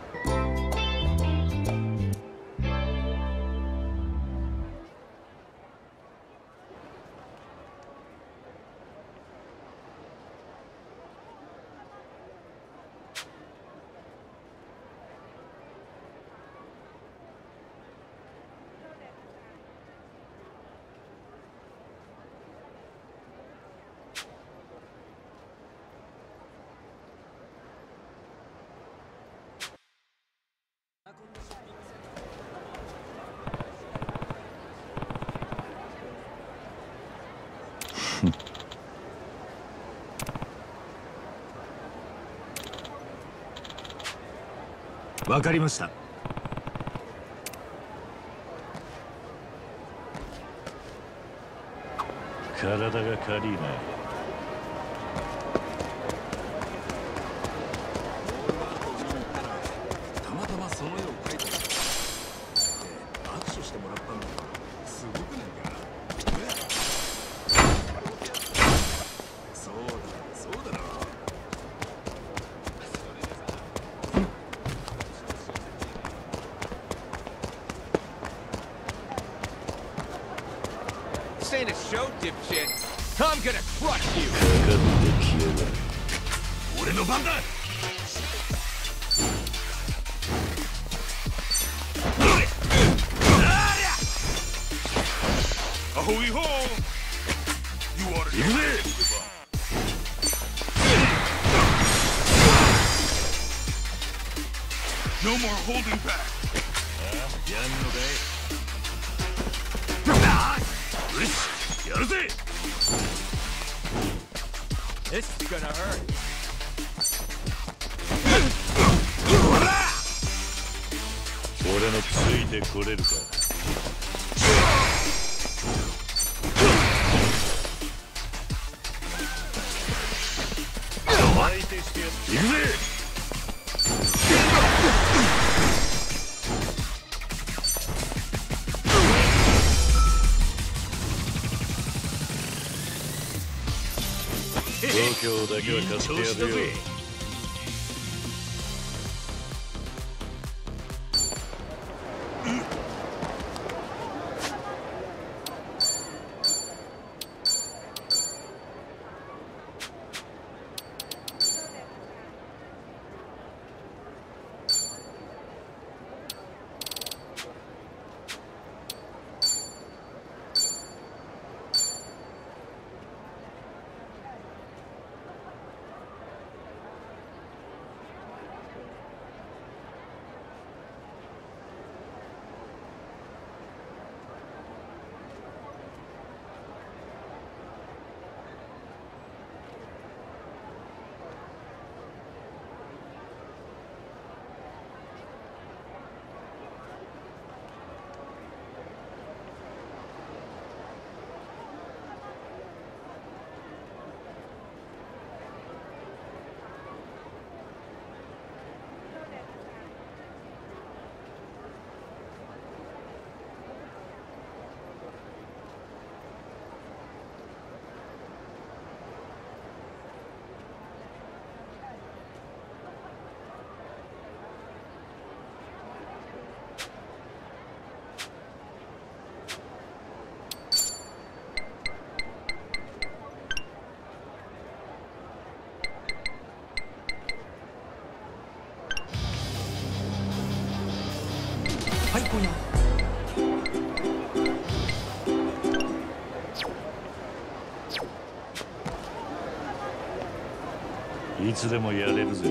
わかりました。 体が軽いな。 たまたまその絵を描いた握手してもらったんだ。すごくないか？そうだろ。 This ain't a show, dipshit. I'm gonna crush you. かかってきやがる。 俺の番だ。 Ahoy ho! You are the No more holding back. やんのかい。よし、やるぜ。 This is gonna hurt. 俺のついてこれるか。相手してやっていくぜ。 度胸だけは貸してやるよ。 はい今夜いつでもやれるぜ。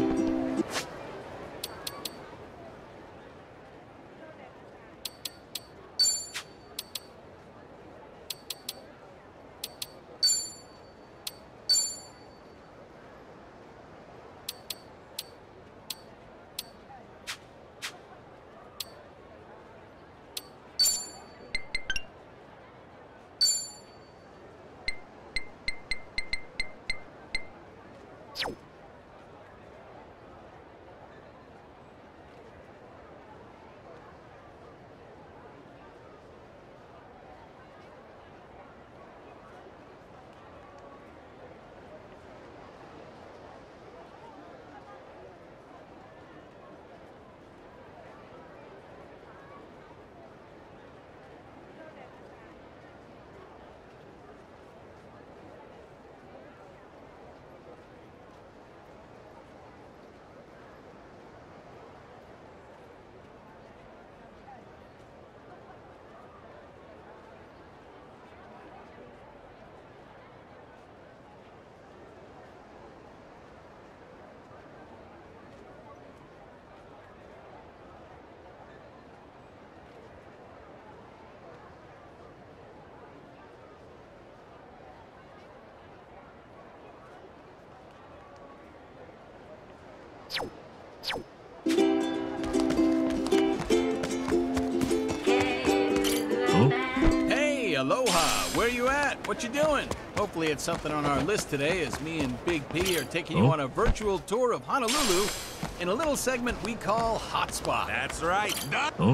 Hey, aloha! Where you at? What you doing? Hopefully it's something on our list today as me and Big P are taking you on a virtual tour of Honolulu in a little segment we call Hotspot. That's right. Huh?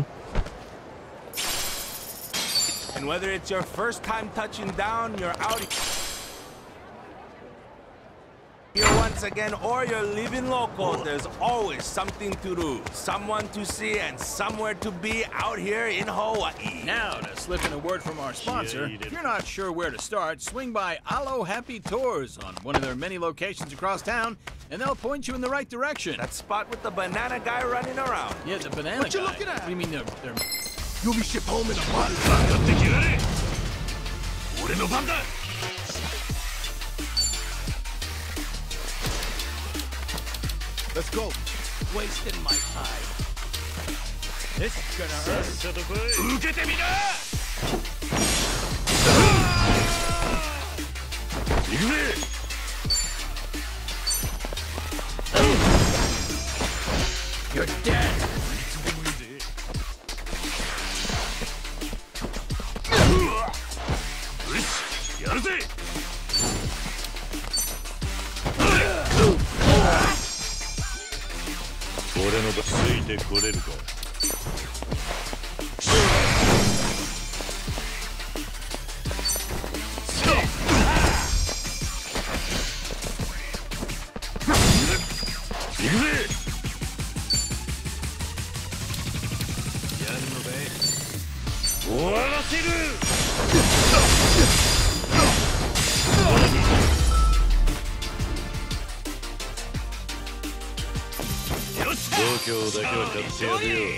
And whether it's your first time touching down, you're out here once again, or you're leaving local, there's always something to do, someone to see, and somewhere to be out here in Hawaii. Now, to slip in a word from our sponsor, if you're not sure where to start, swing by Alo Happy Tours on one of their many locations across town, and they'll point you in the right direction. That spot with the banana guy running around. Yeah, the banana What you guy. looking at? What do you mean they're... You'll be shipped home in a bottle. Let's go. Wasting my time. This is gonna hurt. You're dead. 終わらせる。度胸だけは買ってやるよ。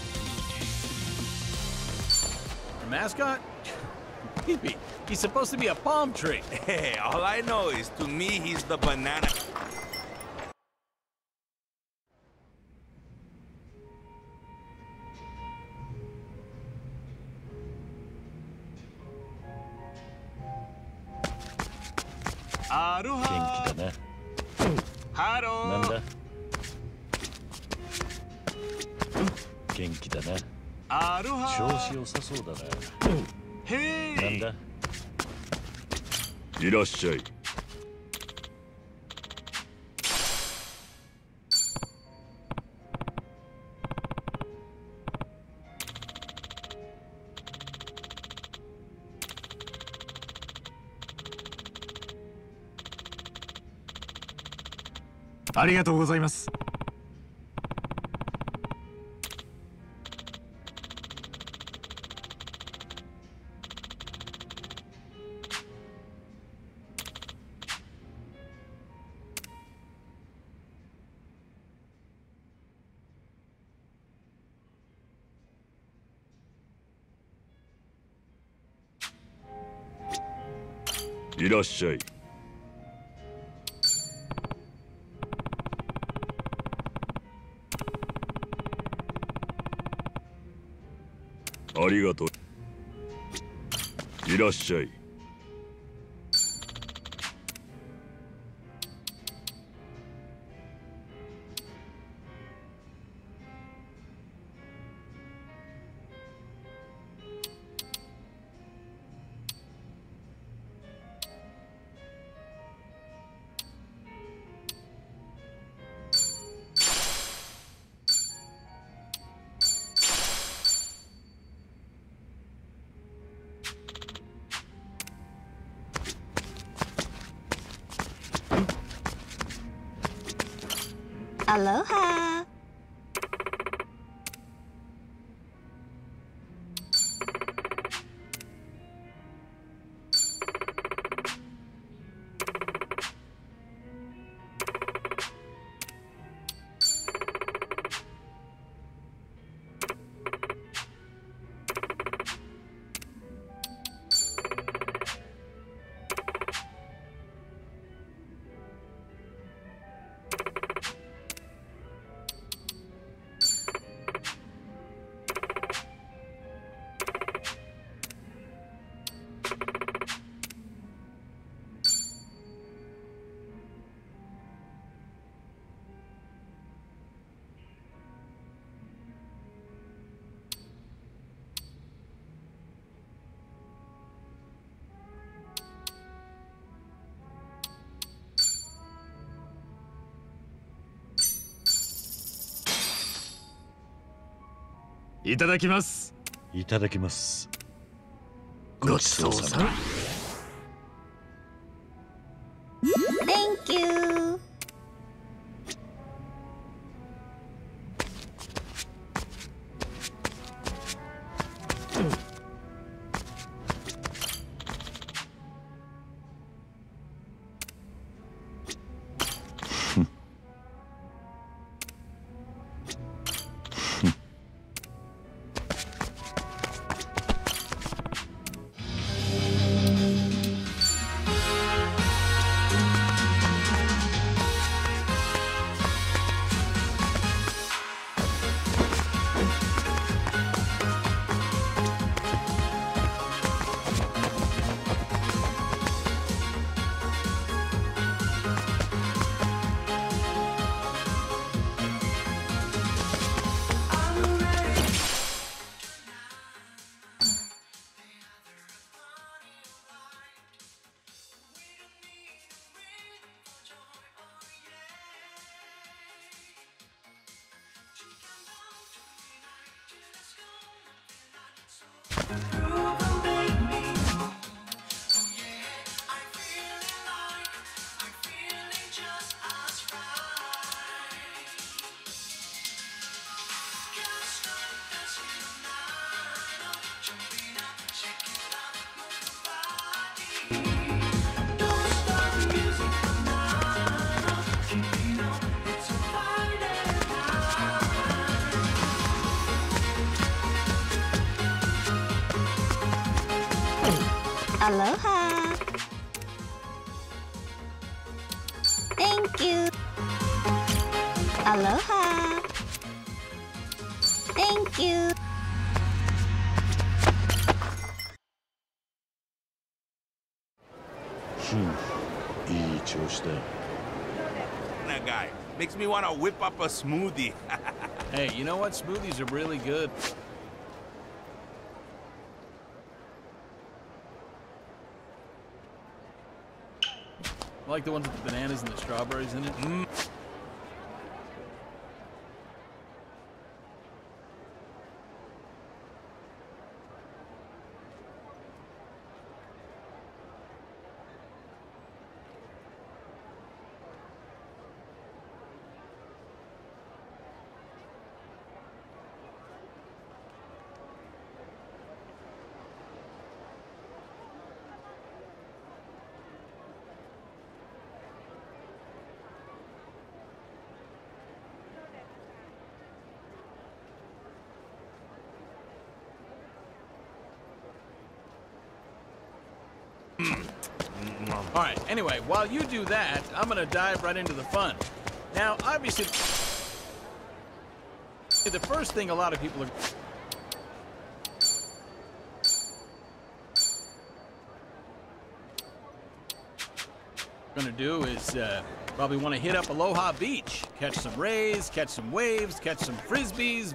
The mascot? Pee-pee. He's supposed to be a palm tree. Hey, all I know is to me he's the banana. Aloha. 元気だな。 ハロー。 なんだ。元気だな。 アロハ。 調子良さそうだな。 へい。 なんだ。 いらっしゃい。 ありがとうございます。 いらっしゃい。ありがとう。いらっしゃい。 アロハ。 いただきます。 いただきます。 ごちそうさま。 Thank you。 Jumping Aloha. Thank you. Aloha. Thank you. いい調子だ。 That guy makes me want to whip up a smoothie. Hey, you know what? Smoothies are really good. I like the ones with the bananas and the strawberries in it. All right, anyway, while you do that, I'm gonna dive right into the fun. Now, obviously, the first thing a lot of people are gonna do is probably want to hit up Aloha Beach, catch some rays, catch some waves, catch some frisbees,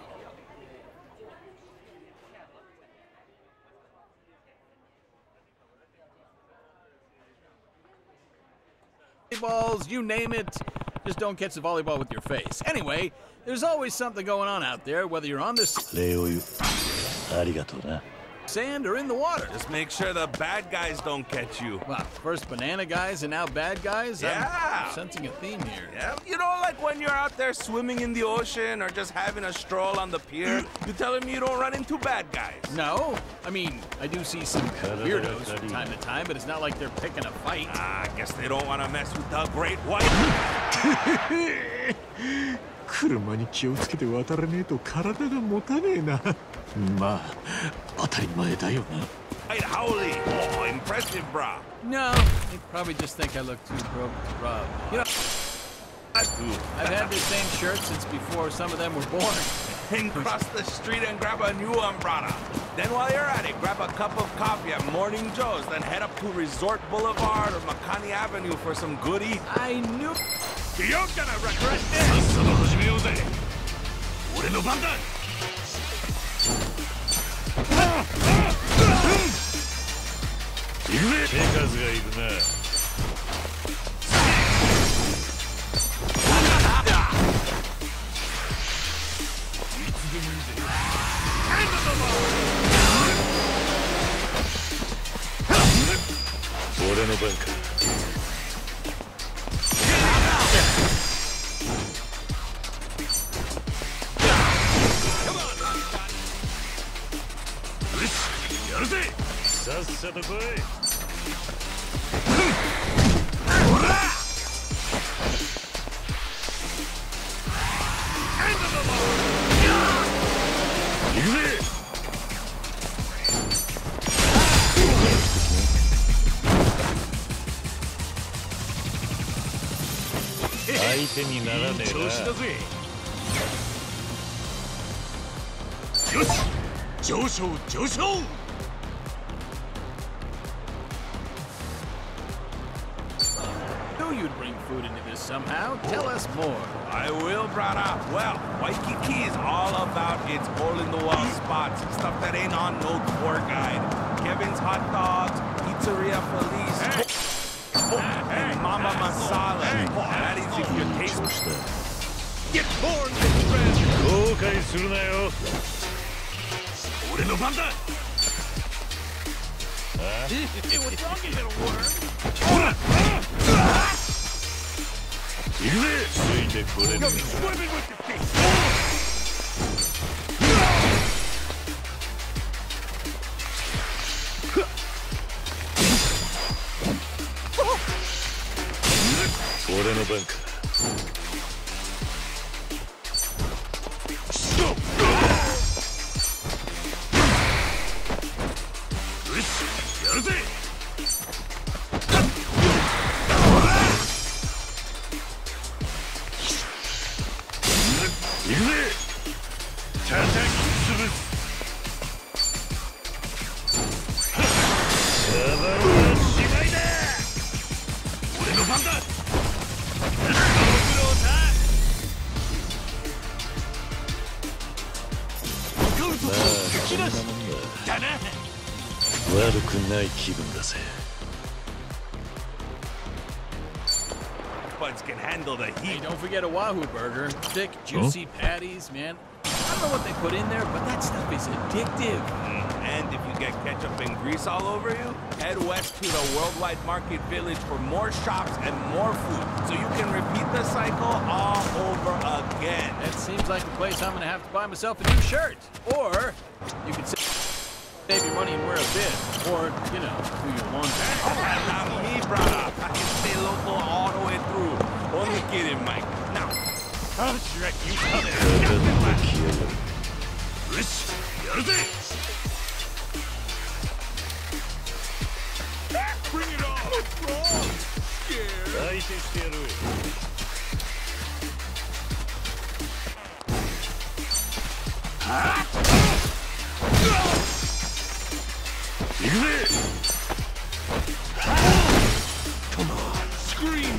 volleyballs, you name it. Just don't catch the volleyball with your face. Anyway, there's always something going on out there, whether you're on this 礼を言う。ありがとうな。 sand or in the water. Just make sure the bad guys don't catch you. Wow, first banana guys and now bad guys? Yeah. I'm sensing a theme here. Yeah, you know, like when you're out there swimming in the ocean or just having a stroll on the pier, you telling me you don't run into bad guys? No, I mean, I do see some weirdos from time to time, but it's not like they're picking a fight. I guess they don't want to mess with the great white. 車に気をつけて渡らねえと体が持たねえな。まあ当たり前だよな。 Hey, Howley! Oh, impressive, brah. No, they probably just think I look too broke to rob. You know, I've had this same shirt since before some of them were born. And cross the street and grab a new umbrella. Then while you're at it, grab a cup of coffee at Morning Joe's, then head up to Resort Boulevard or Makani Avenue for some good eat. I knew. You're gonna regret this! さっさと始めようぜ。俺の番だ。行くぜ。手数がいくな。俺の番か。やるぜ。さっさと来い。ほら。行くぜ。相手にならねえな。調子だぜ。よし、上昇上昇。 Knew you'd bring food into this somehow. Tell us more. I will, brother. Well, Waikiki is all about its hole-in-the-wall spots, stuff that ain't on no tour guide. Kevin's Hot Dogs, Pizzeria Felice, and Mama Masala. That is if you taste. Get born, my friend. 後悔するなよ。俺の番だ。 What's wrong, you little worm? ほら。行くぜ。ついてこれる。 俺の番か。よし、やるぜ。行くぜ。叩き潰す。シャバはしまいだ。俺の番だ。 悪くない気分だぜ。 Buds can handle the Hey, heat. don't forget a Wahoo burger. Thick, juicy patties, man. I don't know what they put in there, but that stuff is addictive. And if you get ketchup and grease all over you, head west to the Worldwide Market Village for more shops and more food, so you can repeat the cycle all over again. That seems like the place I'm gonna have to buy myself a new shirt. Or you could save your money and wear a bib. Or, you know, do your laundry. Not me, brother. I can stay local all the way through. Only kidding, Mike. Now, I'll Shrek, you come in. よし、やるぜ。 Bring it on! What's wrong? Scared? 相手してやる。 行くぜ。 Scream!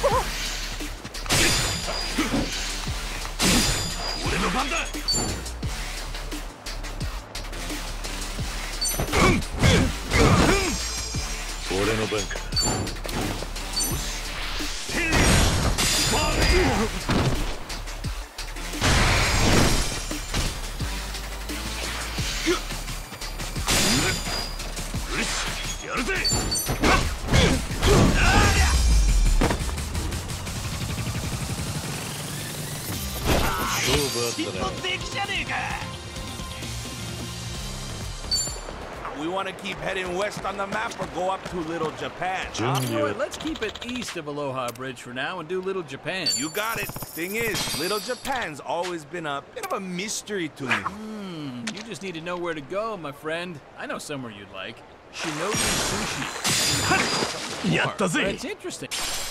俺の番だ。 俺の番か。 やるぜ。 勝負あったな。 We want to keep heading west on the map or go up to Little Japan? You know what, let's keep it east of Aloha Bridge for now and do Little Japan. You got it. Thing is, Little Japan's always been a bit of a mystery to me. You just need to know where to go, my friend. I know somewhere you'd like. Shinobi Sushi. やったぜ。 It's interesting.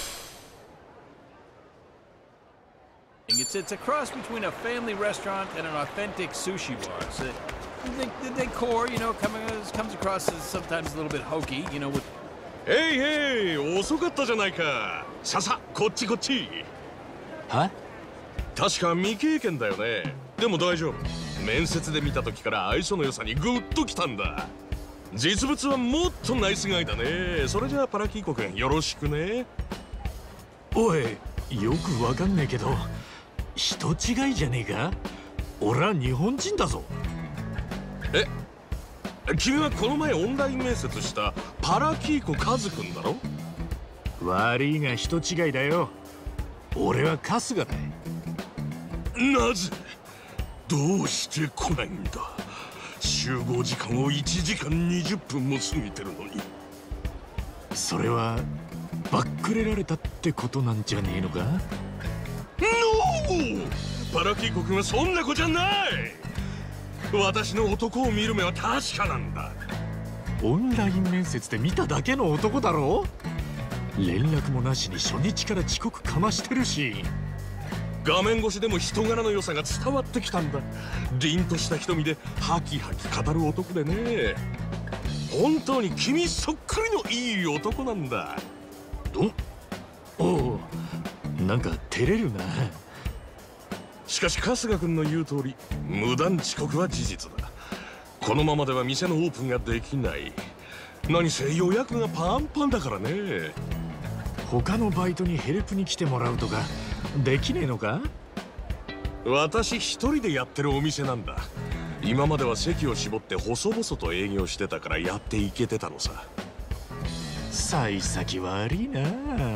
It's a cross between a family restaurant and an authentic sushi bar. So the decor, you know, comes across as sometimes a little bit hokey, you know, with へいへい、遅かったじゃないか。ささ、こっちこっち。 は？ 確か未経験だよね。でも大丈夫。面接で見た時から愛想の良さにグッときたんだ。実物はもっとナイスガイだね。それじゃあパラキーコ君よろしくね。 おい、よくわかんねえけど、人違いじゃねえか？俺は日本人だぞ。 え、君はこの前オンライン面接したパラキーコカズ君だろ？ 悪いが人違いだよ。俺は春日だ。 なぜ？どうして来ないんだ？集合時間を1時間20分も過ぎてるのに。 それはバックレられたってことなんじゃねえのか？ ノー！パラキーコ君はそんな子じゃない。私の男を見る目は確かなんだ。 オンライン面接で見ただけの男だろ？連絡もなしに初日から遅刻かましてるし。 画面越しでも人柄の良さが伝わってきたんだ。凛とした瞳でハキハキ語る男でね。本当に君そっくりのいい男なんだ。 おお、なんか照れるな。 しかし春日君の言う通り、無断遅刻は事実だ。このままでは店のオープンができない。何せ予約がパンパンだからね。 他のバイトにヘルプに来てもらうとかできねえのか？ 私一人でやってるお店なんだ。今までは席を絞って細々と営業してたからやっていけてたのさ。 幸先悪いな。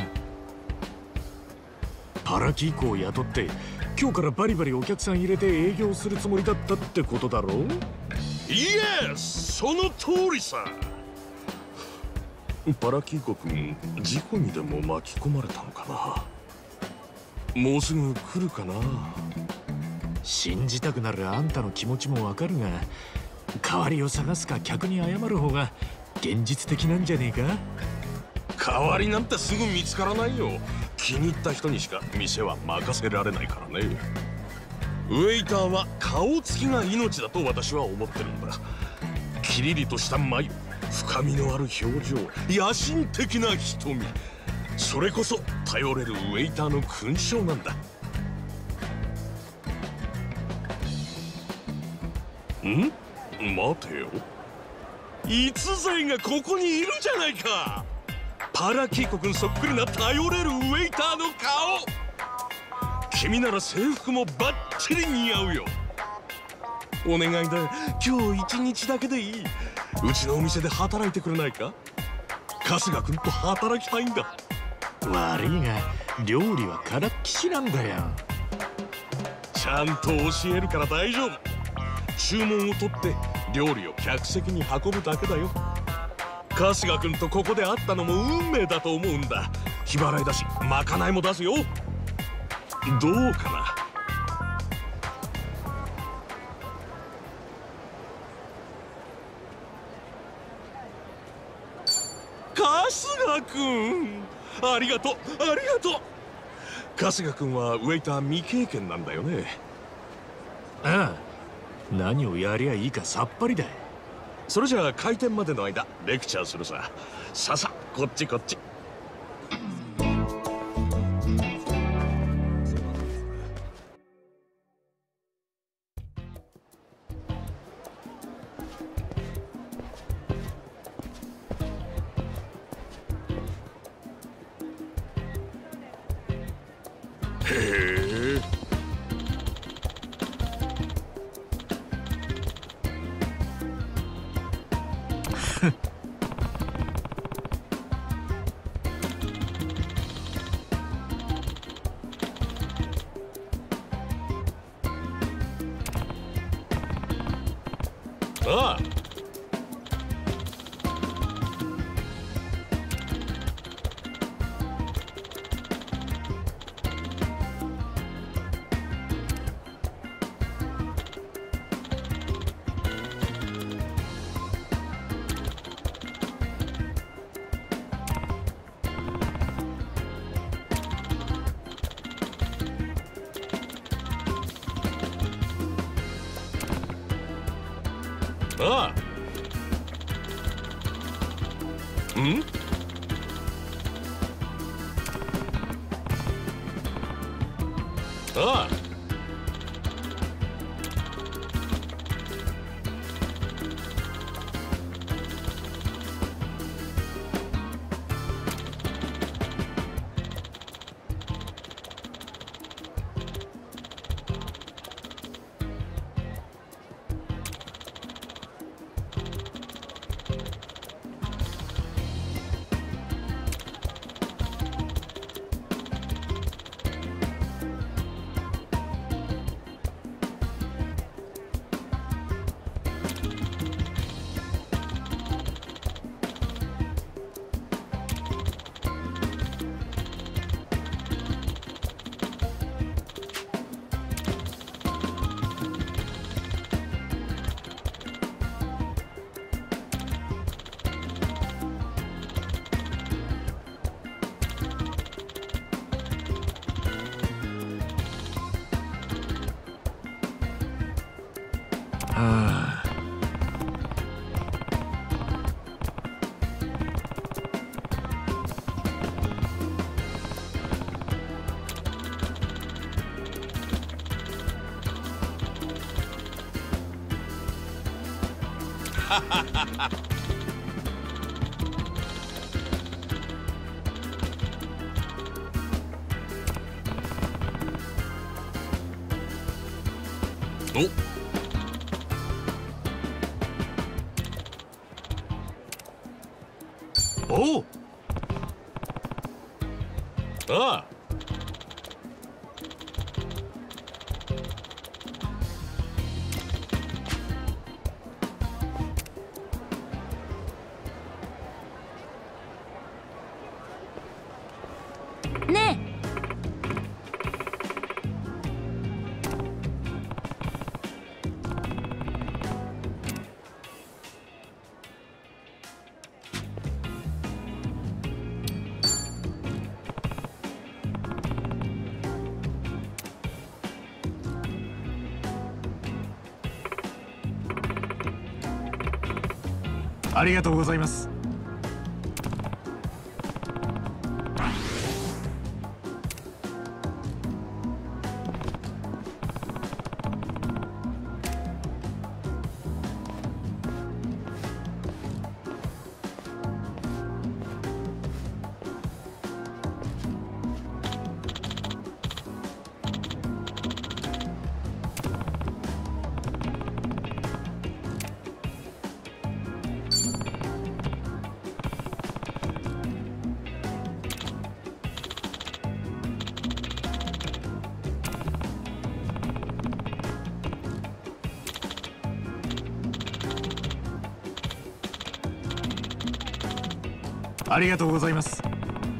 パラキーコを雇って今日からバリバリお客さん入れて営業するつもりだったってことだろ？ イエス、その通りさ。パラキーコ君、事故にでも巻き込まれたのかな。もうすぐ来るかな。 信じたくなるあんたの気持ちもわかるが、代わりを探すか客に謝る方が現実的なんじゃねえか。 代わりなんてすぐ見つからないよ。気に入った人にしか店は任せられないからね。ウェイターは顔つきが命だと私は思ってるんだ。キリリとした眉、深みのある表情、野心的な瞳、それこそ頼れるウェイターの勲章なんだ。待てよ、逸材がここにいるじゃないか。パラキーコ君そっくりな頼れるウェイターの顔。君なら制服もバッチリ似合うよ。お願いだ、今日一日だけでいい。うちのお店で働いてくれないか。春日君と働きたいんだ。 悪いが料理はからっきしなんだよ。 ちゃんと教えるから大丈夫。注文を取って料理を客席に運ぶだけだよ。春日君とここで会ったのも運命だと思うんだ。日払いだしまかないも出すよ。どうかな。春日君、ありがとうありがとう。春日君はウェイター未経験なんだよね。 ああ、何をやりゃいいかさっぱりだ。 それじゃあ開店までの間レクチャーするさ。ささこっちこっち。へえ。ああ。ああ。ああ。おお。ああ。 ねえ。 ありがとうございます。ありがとうございます。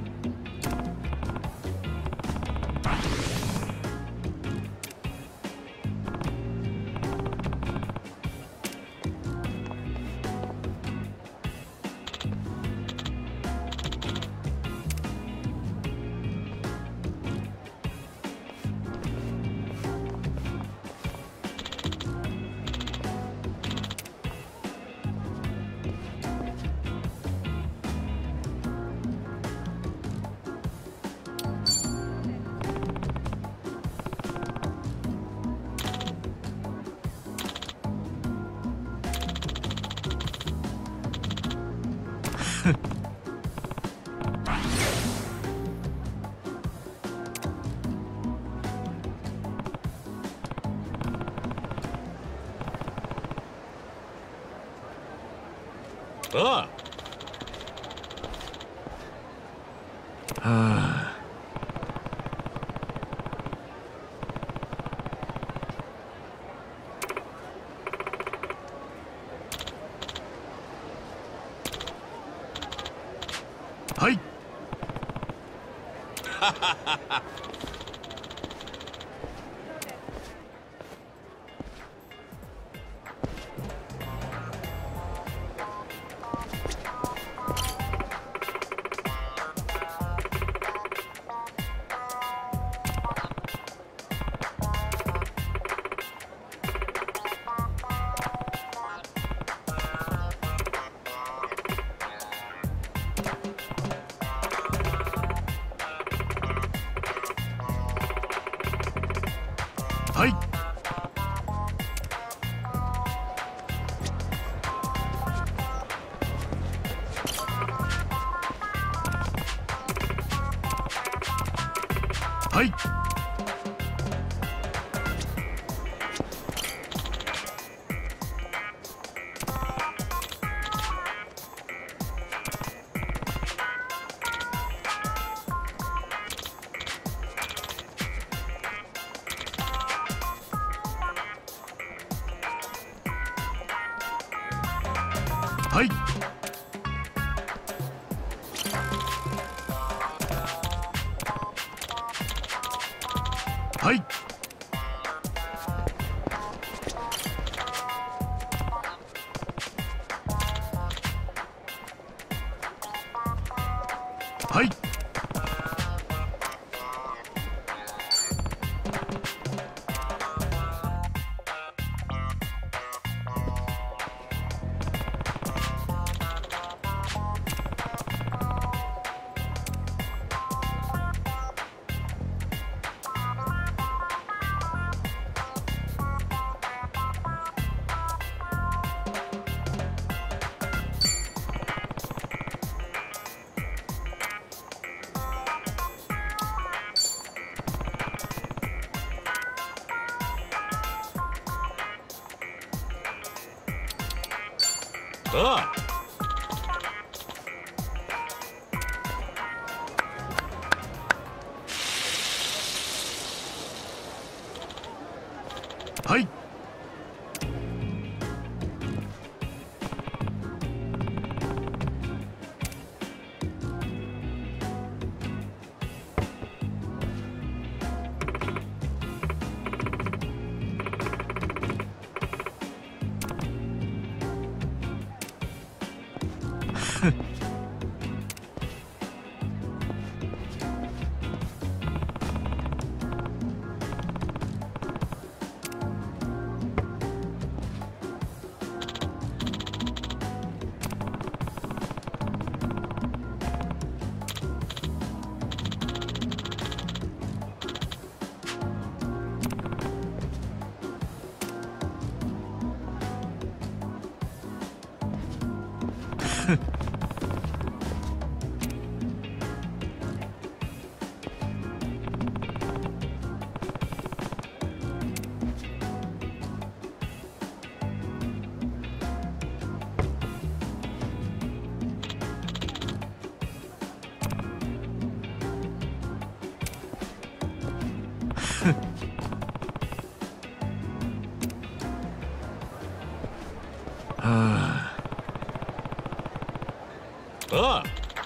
ああ。はあ。はい。はい。はい。はい。はい。はい。 あはい。 ああ。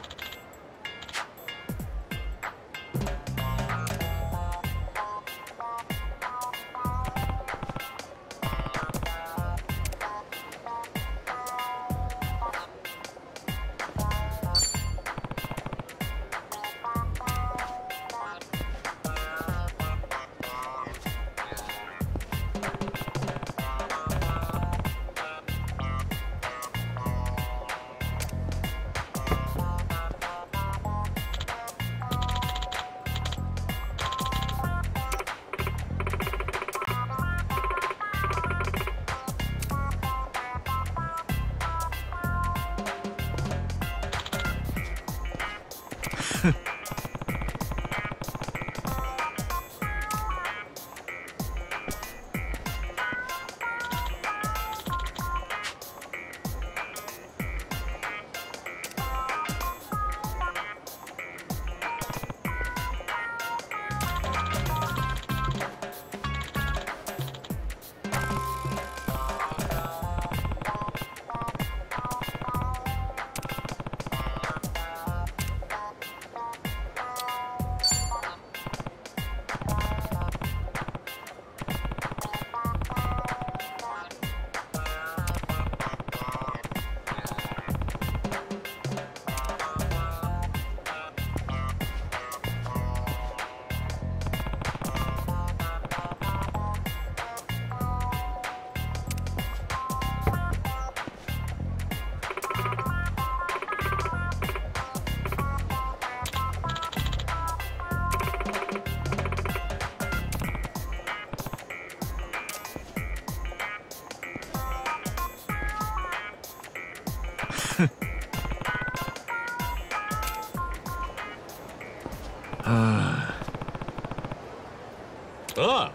ああ。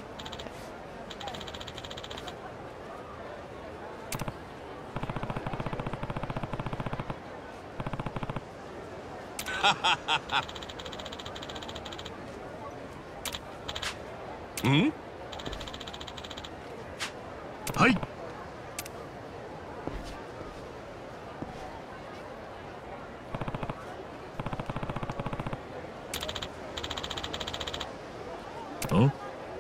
ん？ はい。ん？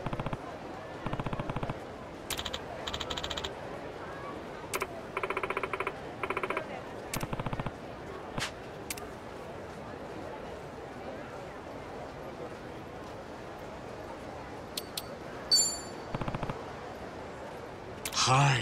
はい。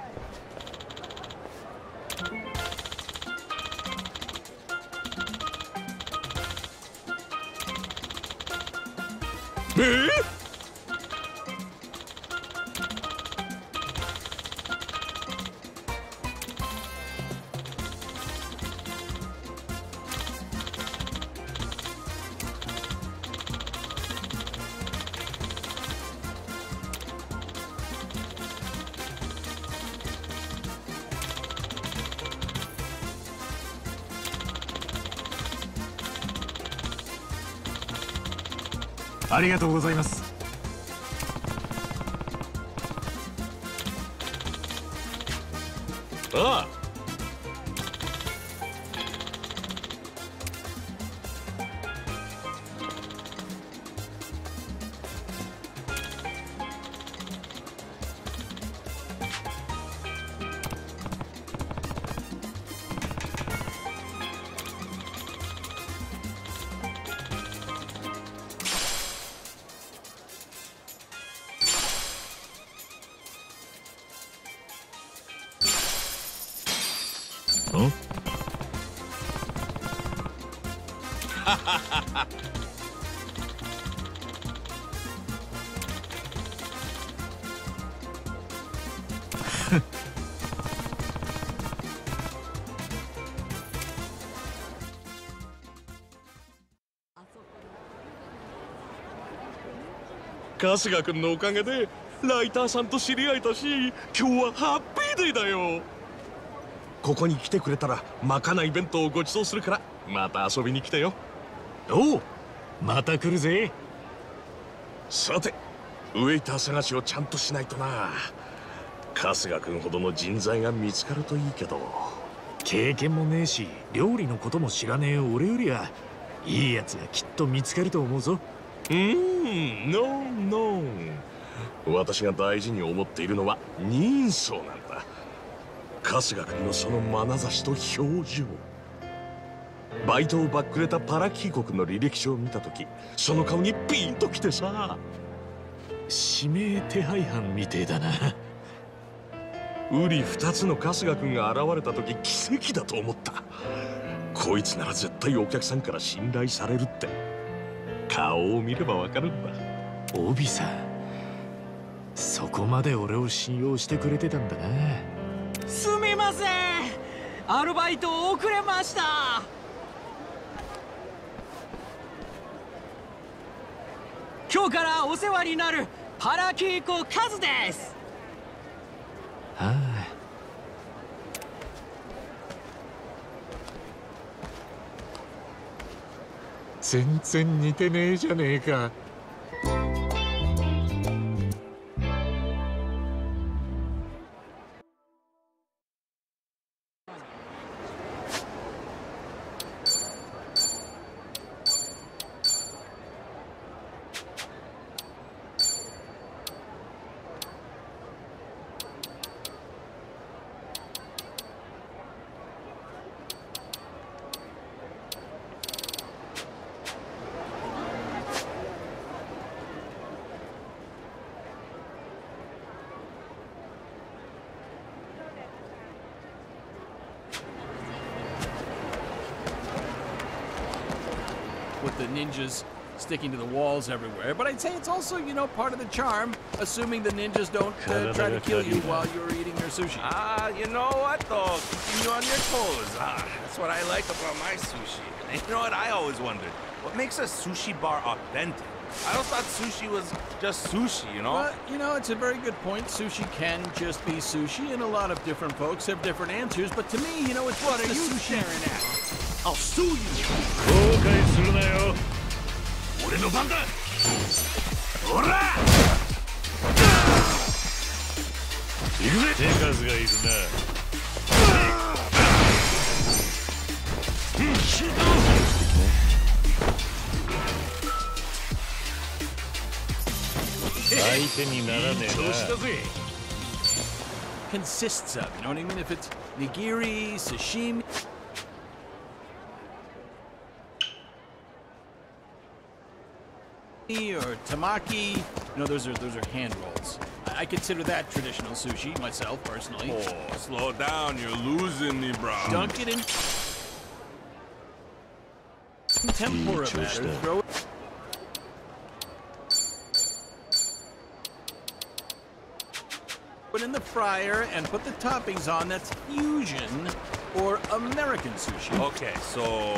ありがとうございます。 ああ。 春日君のおかげでライターさんと知り合えたし、今日はハッピーデーだよ。ここに来てくれたらまかない弁当をご馳走するから、また遊びに来てよ。 おう、また来るぜ。 さて、ウェイター探しをちゃんとしないとな。春日君ほどの人材が見つかるといいけど。 経験もねえし、料理のことも知らねえ俺よりはいいやつがきっと見つかると思うぞ。 ノー。私が大事に思っているのは人相なんだ。春日君のその眼差しと表情。バイトをバックれたパラキー国の履歴書を見たとき、その顔にピンときてさ。 指名手配犯みてえだな。 瓜二つの春日君が現れた時、奇跡だと思った。こいつなら絶対お客さんから信頼されるって。顔を見ればわかるんだ。 オビさん、そこまで俺を信用してくれてたんだな。 すみません、アルバイト遅れました。今日からお世話になるパラキーコカズです。 はあ、全然似てねえじゃねえか。 with the ninjas sticking to the walls everywhere. But I'd say it's also, you know, part of the charm, assuming the ninjas don't try to kill you while you're eating your sushi. You know what, though? Keeping you on your toes. That's what I like about my sushi. And you know what? I always wondered, what makes a sushi bar authentic? I always thought sushi was just sushi, you know? Well, you know, it's a very good point. Sushi can just be sushi, and a lot of different folks have different answers. But to me, you know, it's what are you staring at? I'll sue you. 後悔するなよ。俺の番だ。ほら。行くぜ。手数がいるな。相手にならねえな。調子だぜ。 Consists of, you know what I mean? If it's nigiri, sashimi. Or tamaki, you know, those are hand rolls. I consider that traditional sushi myself, personally. Oh, slow down, you're losing me, bro. Dunk it in tempura batter, throw it. Put in the fryer and put the toppings on. That's fusion or American sushi. Okay, so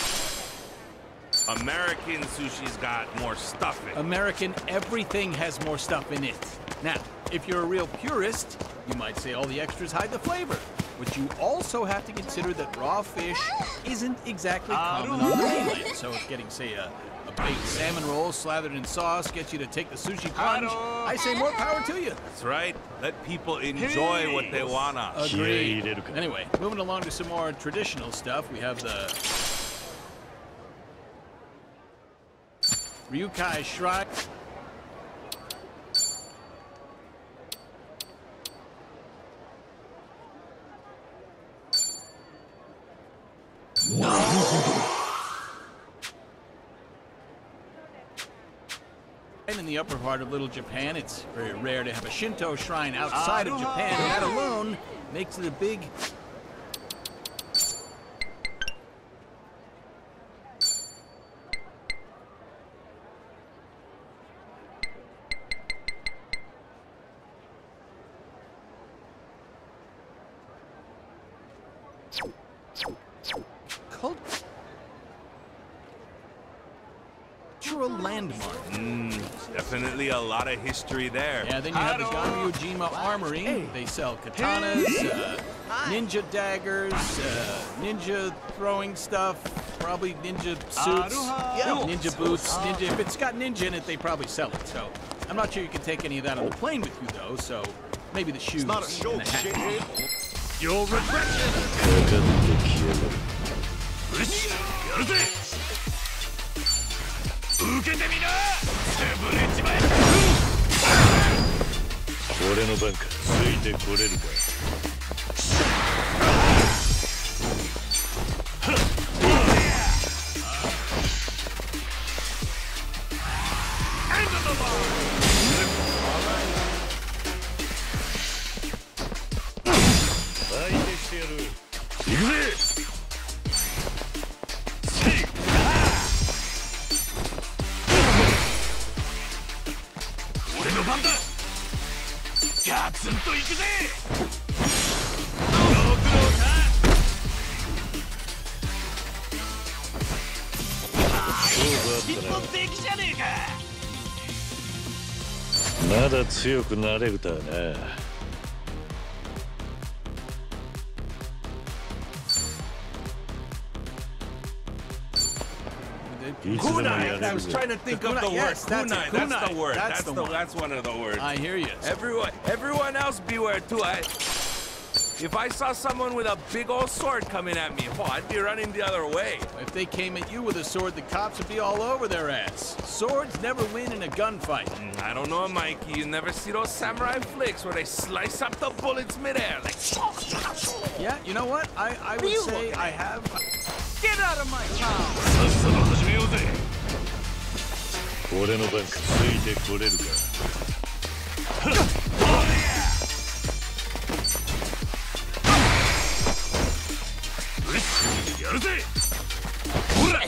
American sushi's got more stuff in it. American, everything has more stuff in it. Now, if you're a real purist, you might say all the extras hide the flavor. But you also have to consider that raw fish isn't exactly common on the mainland. So if getting, say, a baked salmon roll slathered in sauce gets you to take the sushi plunge, I say more power to you. That's right. Let people enjoy what they wanna. Agreed. Anyway, moving along to some more traditional stuff, we have the Ryukai Shrine. In the upper part of Little Japan, it's very rare to have a Shinto shrine outside of Japan, and that alone makes it a big cultural landmark. Definitely a lot of history there. Yeah, then you have the Ganryujima Armory. They sell katanas, ninja daggers, ninja throwing stuff, probably ninja suits, ninja boots, ninja. If it's got ninja in it, they probably sell it. So I'm not sure you can take any of that on the plane with you, though. So maybe the shoes. It's not a show, You'll regret it. 受けてみな。潰れちまえ。 俺の番か。ついてこれるか。相手してやる。行くぜ。 ガツンといくぜ。一本的じゃねえか。 まだ強くなれるとはな。 Kunai. I was trying to think of the word. Kunai. That's the word. That's one of the words. I hear you. Everyone else beware too. If I saw someone with a big old sword coming at me, I'd be running the other way. If they came at you with a sword, the cops would be all over their ass. Swords never win in a gunfight. I don't know, Mikey. You never see those samurai flicks where they slice up the bullets midair, like. Yeah, you know what? I would say I have. Get out of my town! さっさと始めようぜ。 俺の番か。ついてこれるか。 よし、やるぜ。ほら。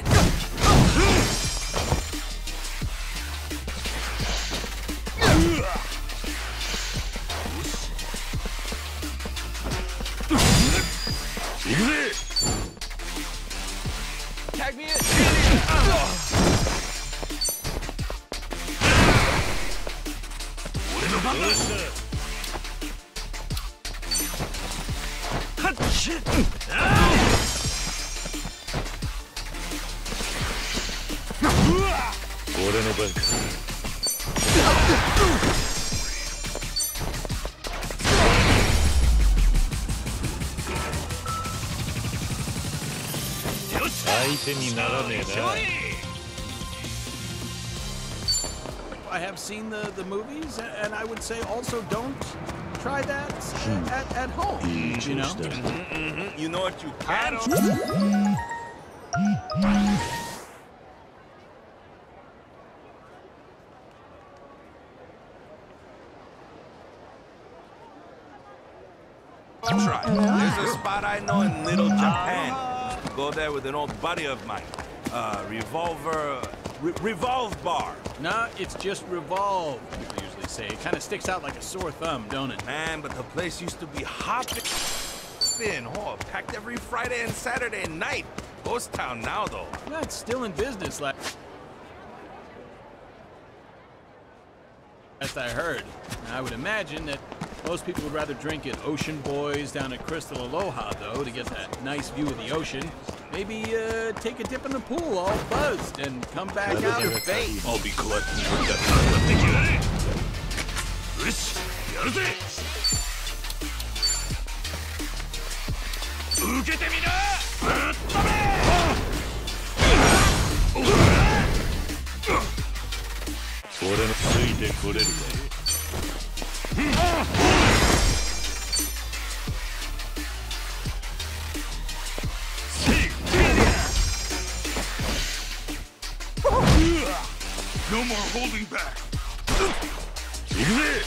行くぜ。 Tag me in! 俺の番だ。はっしゃ。 俺の番か。相手にならねえな。 I have seen the movies, and I would say also don't try that at home. You know? You know what you can? Try. There's a spot I know in Little Japan. Go there with an old buddy of mine. Revolve bar. No, it's just revolve, people usually say. It kind of sticks out like a sore thumb, don't it? Man, but the place used to be hopping. Packed every Friday and Saturday night. Ghost town now, though. Yeah, it's still in business, like as I heard. I would imagine that most people would rather drink at Ocean Boys down at Crystal Aloha, though, to get that nice view of the ocean. Maybe take a dip in the pool, all buzzed, and come back out your face. I'll be collecting your debt. やってきやれ。よし、やるぜ。受けてみな。ぶっ飛べ。 俺のついてこれるか。 No more holding back. 行くぜ。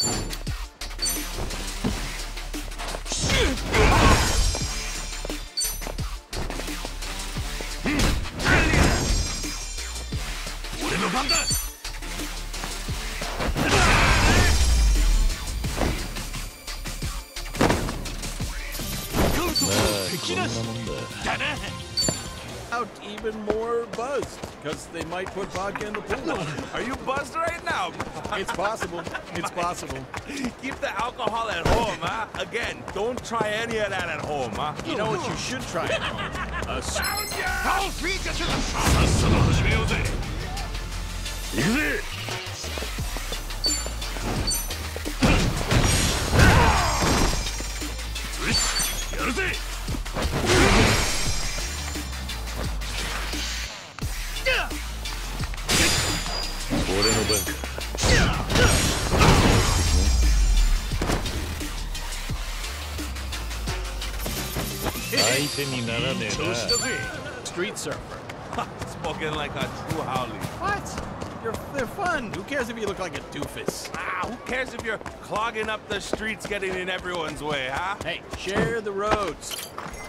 俺の番だ。 まあこんなもんだ。 だな。 out even more buzzed because they might put vodka in the pool. Are you buzzed right now? It's possible. It's possible. Keep the alcohol at home, huh? Again, don't try any of that at home, huh? You know what you should try at home? さっさと始めようぜ。行くぜ。よし、やるぜ。 俺の番か。相手にならねえな。 調子だぜ。 Street surfer. Spoken like a true howlie. What? They're fun. Who cares if you look like a doofus? Ah, who cares if you're clogging up the streets, getting in everyone's way, huh? Hey, share the roads.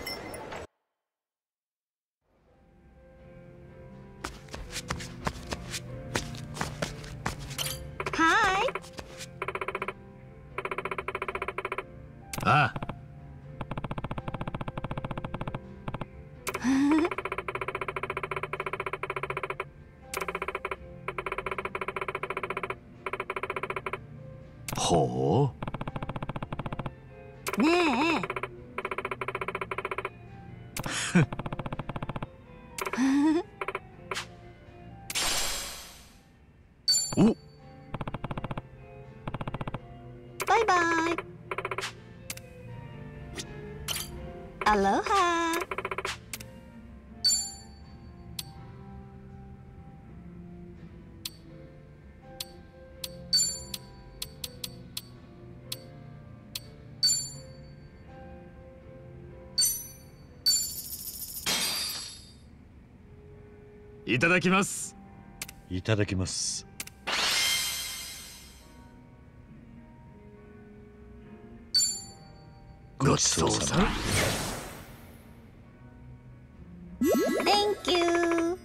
Hi. ああ。ほねえ。 う。お。 バイバイ。アロハ。 いただきます。 いただきます。 ごちそうさま。 Thank you.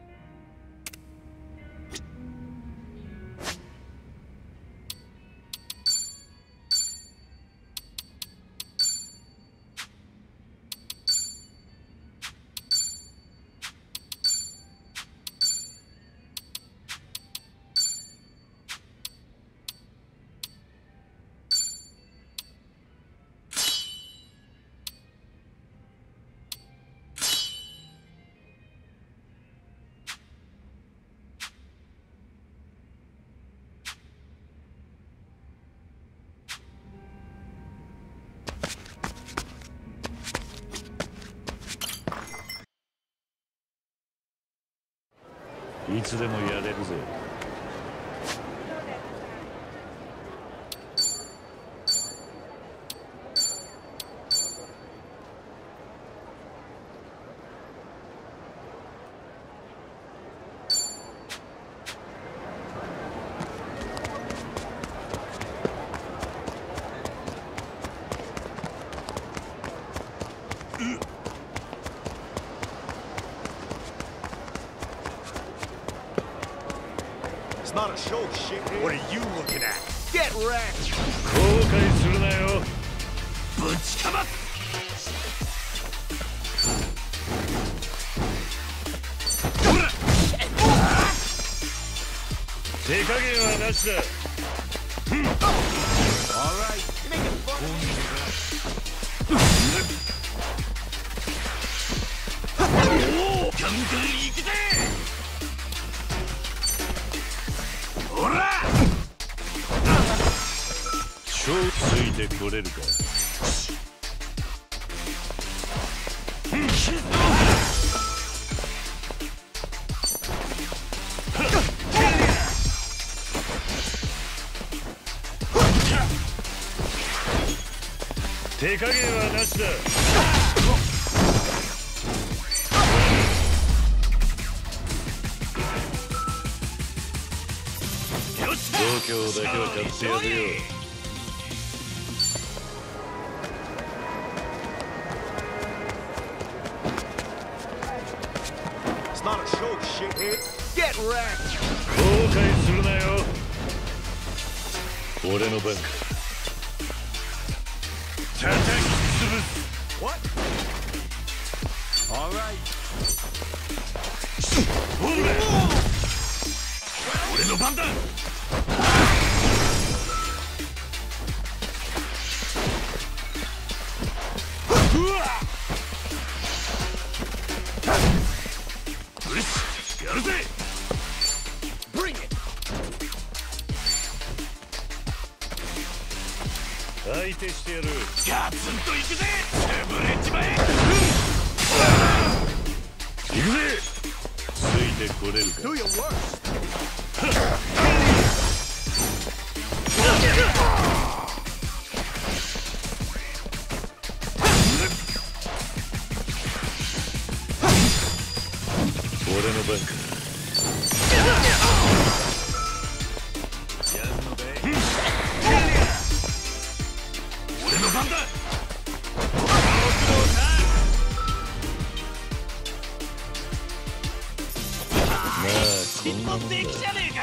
いつでもやれるぜ。 It's not a show, shit. What are you looking at? Get wrecked. 後悔するなよ。 ぶちかまっ。 手加減はなしだ。 All right. You make it fun. おお、ガンガン行くぜ。ほら。 超ついてこれるか。手加減はなしだ。度胸だけは買ってやるよ。 It's not a show, shithead. Get wrecked. 後悔するなよ。俺の番か。叩き潰す。 What? All right. 俺の番だ。よし、やるぜ。 相手してやる。 ガツンと行くぜ。潰れちまえ。 行くぜ。ついてこれるか。俺の番か。やんのかい。 俺の番だ。 一本的じゃねえか。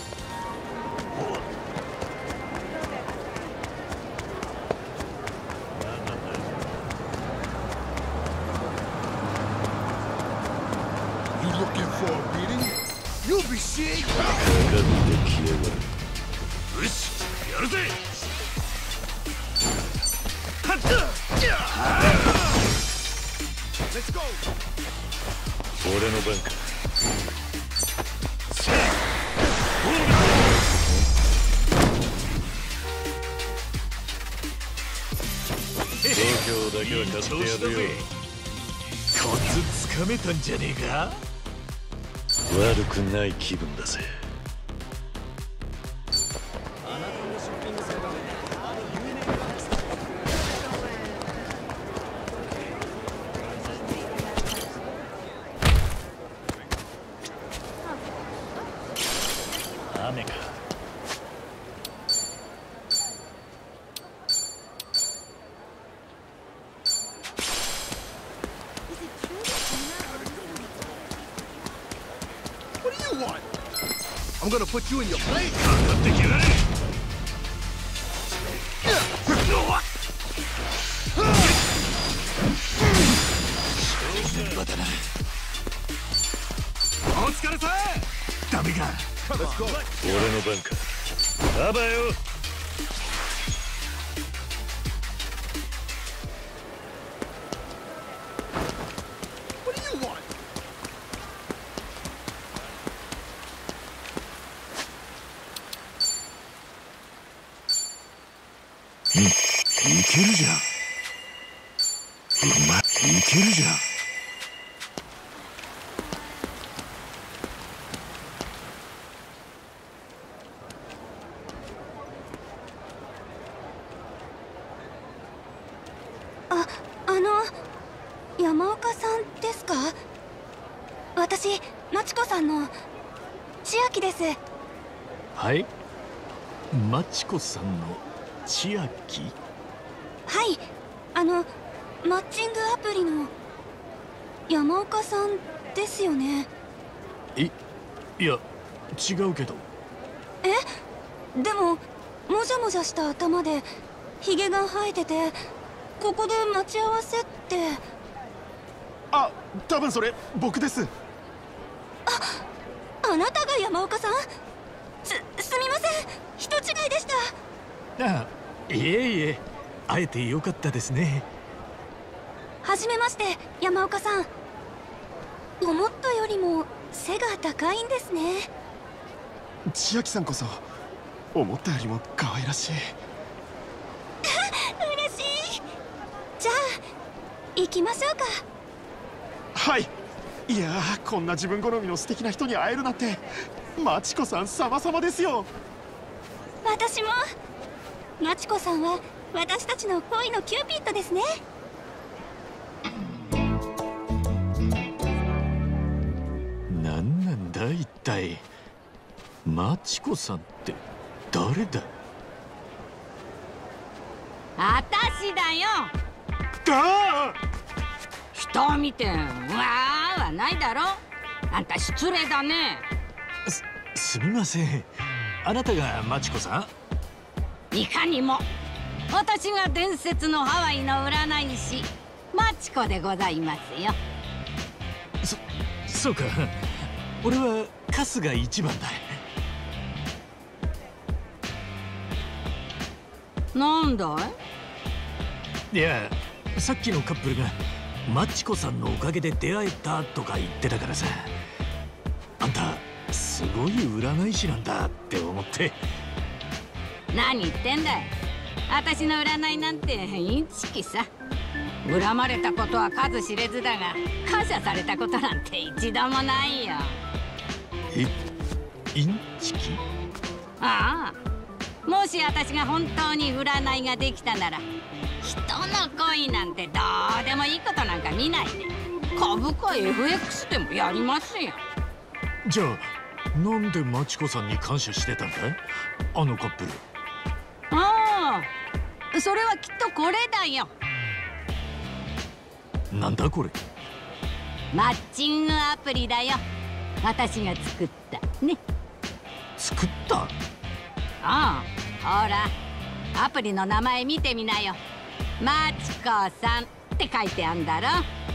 よし、やるぜ。 俺の番か。度胸だけは買ってやるよ。 コツつかめたんじゃねえか。 悪くない気分だぜ。雨か。 I'm gonna put you in your place. かかってきやがれ。まだな。お疲れさ。ダメか。 俺の番か。あばよ。 いけるじゃん。いけるじゃん。 山岡さんですか？私、マチコさんの千秋です。 はい、マチコさんの千秋？ はい、マッチングアプリの山岡さんですよね。 いや、違うけど。 え？でも、もじゃもじゃした頭でヒゲが生えてて、ここで待ち合わせって。 あ、多分それ僕です。 あなたが山岡さん？すみません、人違いでした。 あ、いえいえ、会えてよかったですね。 はじめまして、山岡さん。思ったよりも背が高いんですね。 千秋さんこそ思ったよりも可愛らしい。 嬉しい。じゃあ行きましょうか。 はい。いやー、こんな自分好みの素敵な人に会えるなんて、マチコさん様々ですよ。 私も。マチコさんは私たちの恋のキューピッドですね。 なんなんだ一体。マチコさんって誰だ？ あたしだよ。 だ人を見て「わー」はないだろ。あんた失礼だね。 すみません。あなたがマチコさん？いかにも。私が伝説のハワイの占い師マチコでございますよ。 そうか。俺はカスが一番だ。 なんだい？ いや、さっきのカップルがマチコさんのおかげで出会えたとか言ってたからさ。あんたすごい占い師なんだって思って。 何言ってんだい。私の占いなんてインチキさ。恨まれたことは数知れずだが、感謝されたことなんて一度もないよ。 インチキ？ ああ、もし私が本当に占いができたなら、人の恋なんてどうでもいいことなんか見ないで、株価 FX でもやりますよ。 じゃあなんでマチコさんに感謝してたんだい、あのカップル。 ああ、それはきっとこれだよ。 なんだこれ。 マッチングアプリだよ。私が作ったね。 作った？ ああ、ほらアプリの名前見てみなよ。マチコさんって書いてあんだろ。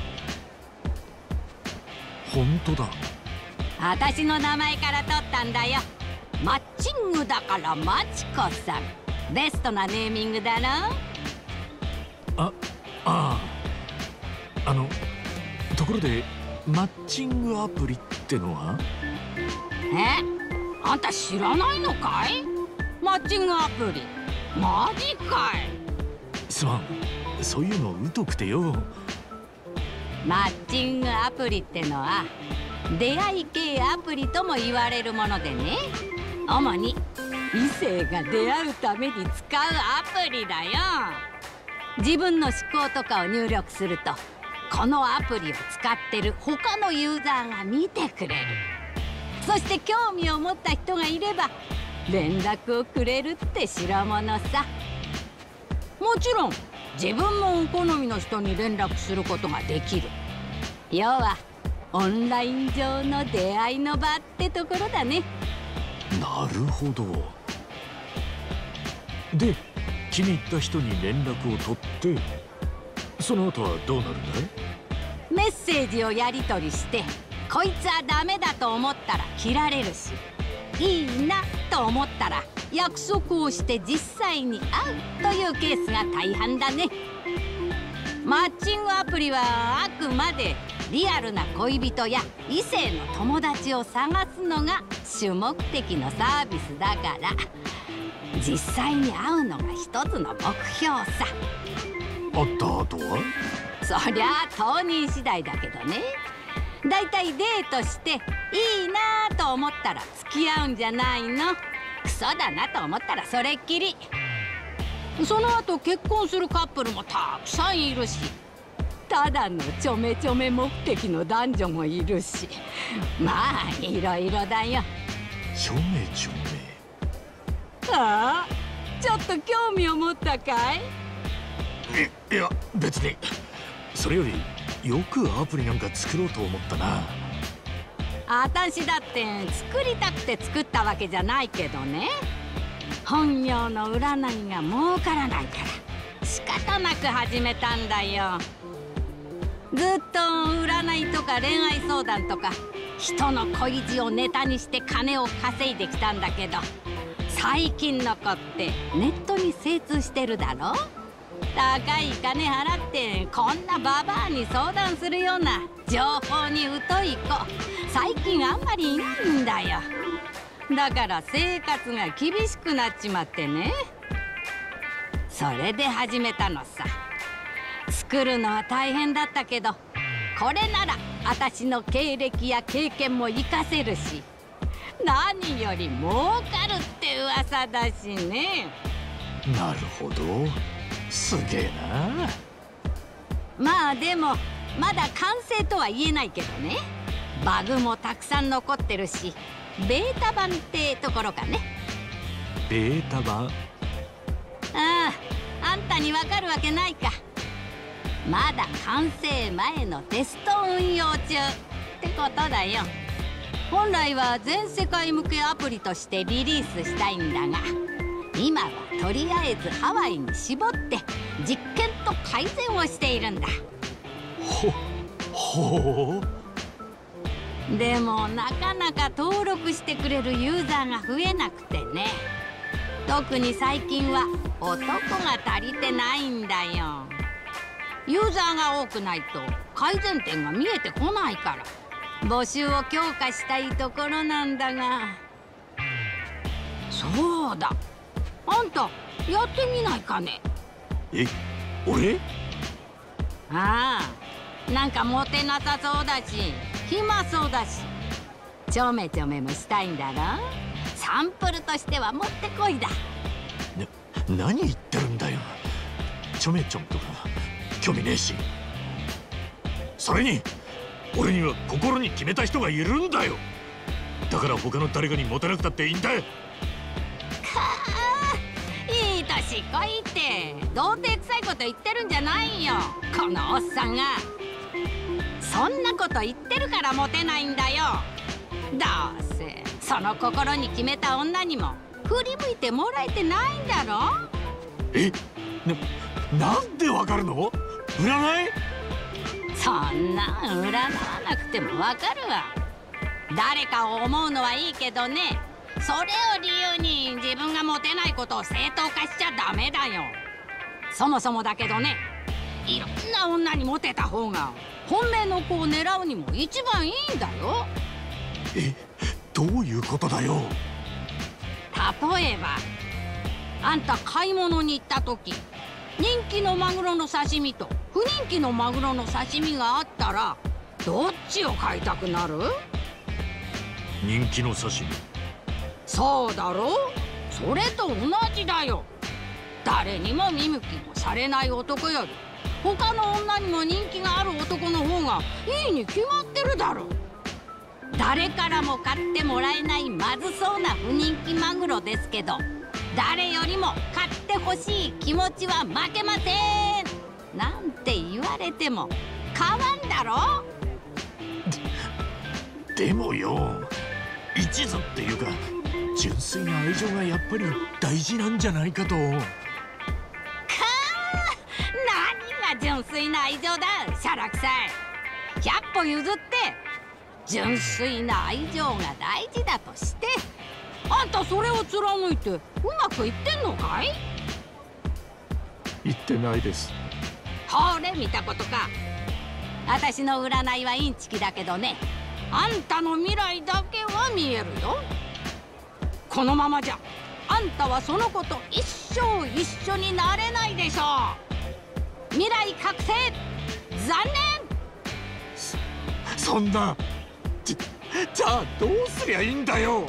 本当だ。 私の名前から取ったんだよ。マッチングだからマチコさん。ベストなネーミングだろ。 ところでマッチングアプリってのは？ あんた知らないのかい？マッチングアプリ。マジかい。 すまん、そういうの疎くてよ。 マッチングアプリってのは出会い系アプリとも言われるものでね、主に異性が出会うために使うアプリだよ。自分の思考とかを入力すると、このアプリを使ってる他のユーザーが見てくれる。そして興味を持った人がいれば連絡をくれるって代物さ。もちろん自分の好みの人に連絡することができる。要はオンライン上の出会いの場ってところだね。 なるほど。で、気に入った人に連絡を取って、その後はどうなるんだい？ メッセージをやり取りして、こいつはダメだと思ったら切られるし、いいなと思ったら約束をして実際に会うというケースが大半だね。マッチングアプリはあくまでリアルな恋人や異性の友達を探すのが主目的のサービスだから、実際に会うのが一つの目標さ。 会った後は？ そりゃあ当人次第だけどね。だいたいデートしていいなと思ったら付き合うんじゃないの。クソだなと思ったらそれっきり。その後結婚するカップルもたくさんいるし、ただのちょめちょめ目的の男女もいるし、まあいろいろだよ。 ちょめちょめ。 ああ、ちょっと興味を持ったかい？ いや別に。それよりよくアプリなんか作ろうと思ったな。 私だって作りたくて作ったわけじゃないけどね。本業の占いが儲からないから仕方なく始めたんだよ。ずっと占いとか恋愛相談とか人の恋路をネタにして金を稼いできたんだけど、最近の子ってネットに精通してるだろ。高い金払ってこんなババアに相談するような情報に疎い子、最近あんまりいないんだよ。だから生活が厳しくなっちまってね。それで始めたのさ。作るのは大変だったけど、これなら私の経歴や経験も活かせるし、何より儲かるって噂だしね。 なるほど、すげえな。 まあでもまだ完成とは言えないけどね。バグもたくさん残ってるし、ベータ版ってところかね。 ベータ版？ ああ、あんたにわかるわけないか。まだ完成前のテスト運用中ってことだよ。本来は全世界向けアプリとしてリリースしたいんだが、今はとりあえずハワイに絞って実験と改善をしているんだ。 ほう。 でもなかなか登録してくれるユーザーが増えなくてね。特に最近は男が足りてないんだよ。ユーザーが多くないと改善点が見えてこないから募集を強化したいところなんだが。そうだ、あんたやってみないかね。 え、俺？ ああ、なんかモテなさそうだし暇そうだし、ちょめちょめもしたいんだろ。サンプルとしてはもってこいだ。 何言ってるんだよ。ちょめちょんとか興味ねえし。それに俺には心に決めた人がいるんだよ。だから他の誰かにモテなくたっていいんだよ。 いい年こいって童貞臭いこと言ってるんじゃないよ、このおっさんが。そんなこと言ってるからモテないんだよ。どうせその心に決めた女にも振り向いてもらえてないんだろ。 え、なんでわかるの？占い？ そんな占わなくてもわかるわ。誰かを思うのはいいけどね、それを理由に自分がモテないことを正当化しちゃダメだよ。そもそもだけどね、いろんな女にモテた方が本命の子を狙うにも一番いいんだよ。 え、どういうことだよ。 例えばあんた買い物に行った時、人気のマグロの刺身と不人気のマグロの刺身があったらどっちを買いたくなる？ 人気の刺身。 そうだろう。それと同じだよ。誰にも見向きもされない男より他の女にも人気がある男の方がいいに決まってるだろう。誰からも買ってもらえないまずそうな不人気マグロですけど、誰よりも買ってほしい気持ちは負けませんなんて言われても変わんだろ。 でもよ、一途っていうか純粋な愛情がやっぱり大事なんじゃないかと。 何が純粋な愛情だ、シャラクサイ。100歩譲って純粋な愛情が大事だとして、あんたそれを貫いてうまくいってんのかい？ 言ってないです。 ほれ見たことか。私の占いはインチキだけどね、あんたの未来だけは見えるよ。このままじゃあんたはその子と一生一緒になれないでしょう。未来確定。残念。 そんな。じゃあどうすりゃいいんだよ。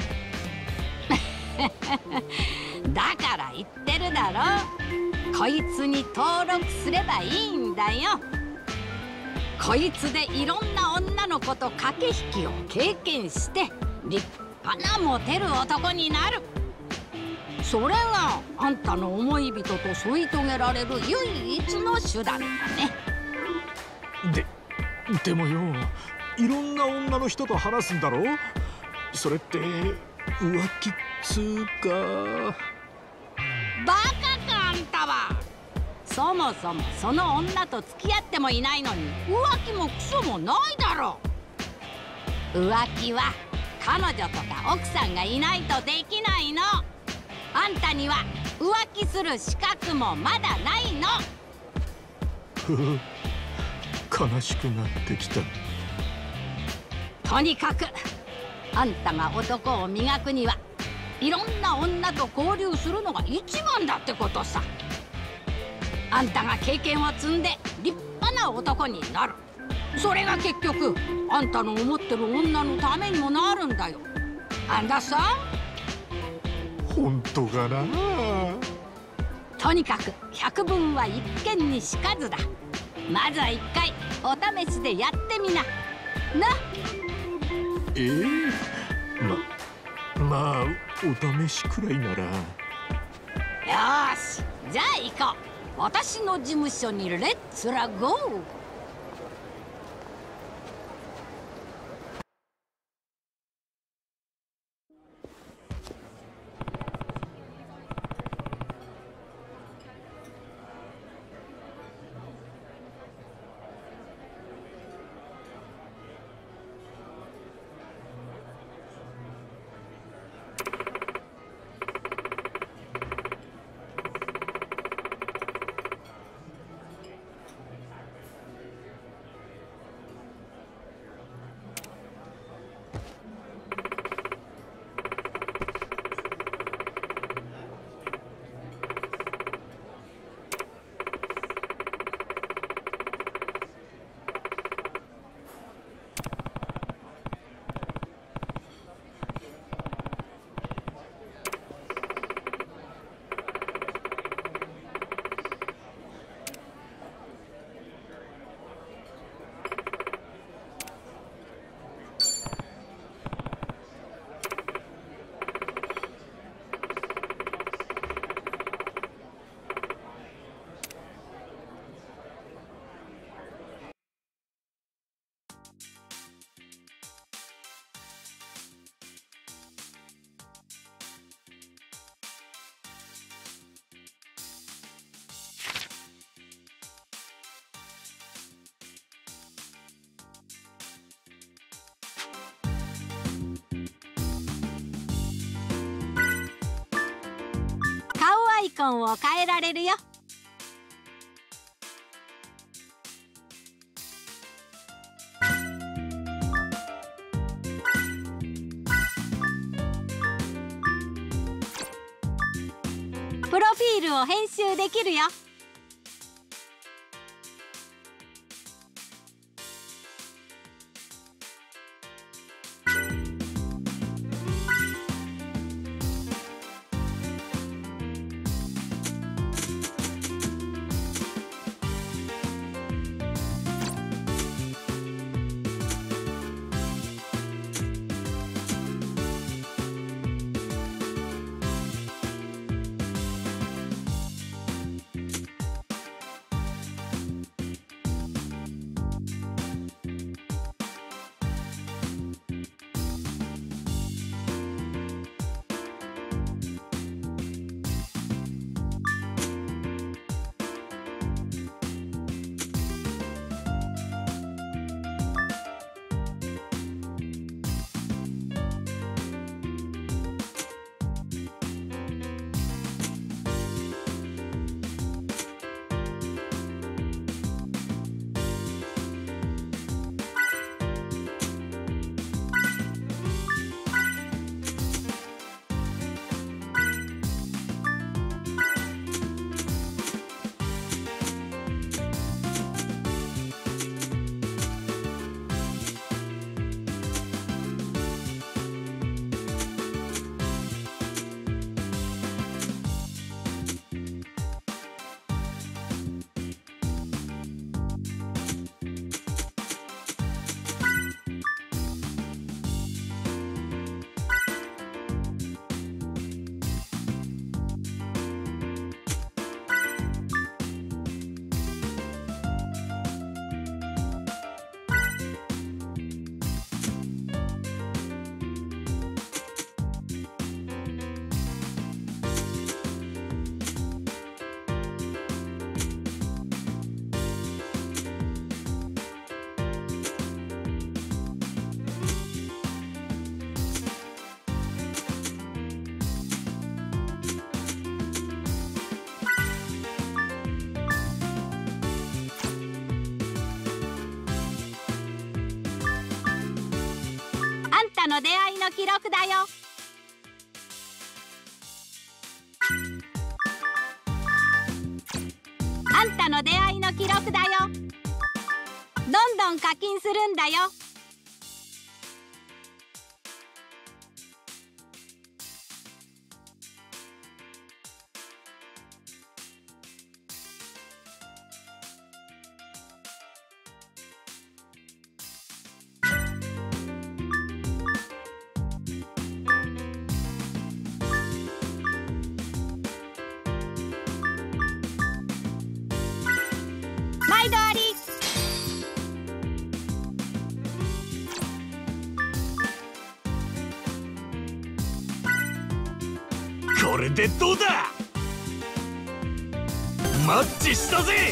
だから言ってるだろ。こいつに登録すればいいんだよ。こいつでいろんな女の子と駆け引きを経験して立派なモテる男になる。それがあんたの思い人と添い遂げられる唯一の手段だね。でもよ、いろんな女の人と話すんだろ。それって浮気っつうか。 バカかあんたは。そもそもその女と付き合ってもいないのに浮気もクソもないだろ。浮気は彼女とか奥さんがいないとできないの。あんたには浮気する資格もまだないの。 ふふ、悲しくなってきた。 とにかくあんたが男を磨くにはいろんな女と交流するのが一番だってことさ。あんたが経験を積んで立派な男になる。それが結局あんたの思ってる女のためにもなるんだよ。あんださ。 本当かな。 とにかく百聞は一見にしかずだ。まずは一回お試しでやってみな。な。 まあお試しくらいなら。 よし、じゃあ行こう。私の事務所にレッツラゴー。 コンを変えられるよ。プロフィールを編集できるよ。の出会いの記録だよ。あんたの出会いの記録だよ。どんどん課金するんだよ。毎度あり。 これでどうだ。マッチしたぜ。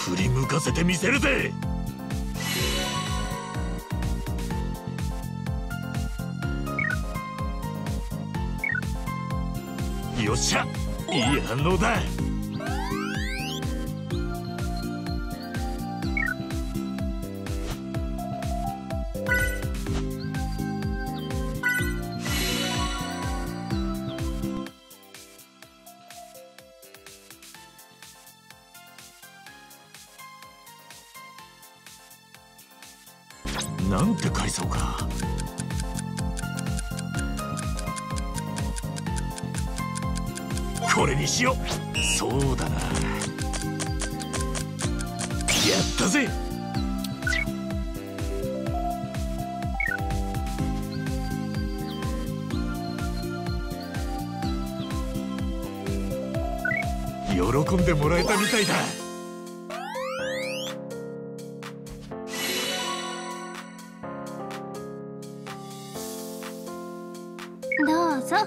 振り向かせてみせるぜ。よっしゃ、いい反応だ。なんて返そうか。これにしよう。そうだな、やったぜ。喜んでもらえたみたいだ。 どうぞ。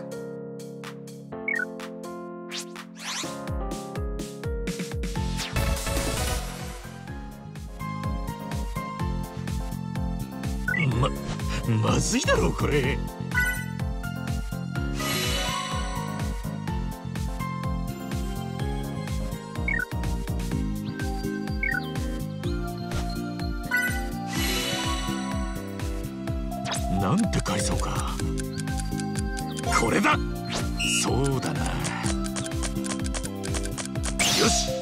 まずいだろうこれ。なんて返そうか。これだ。そうだな、よし。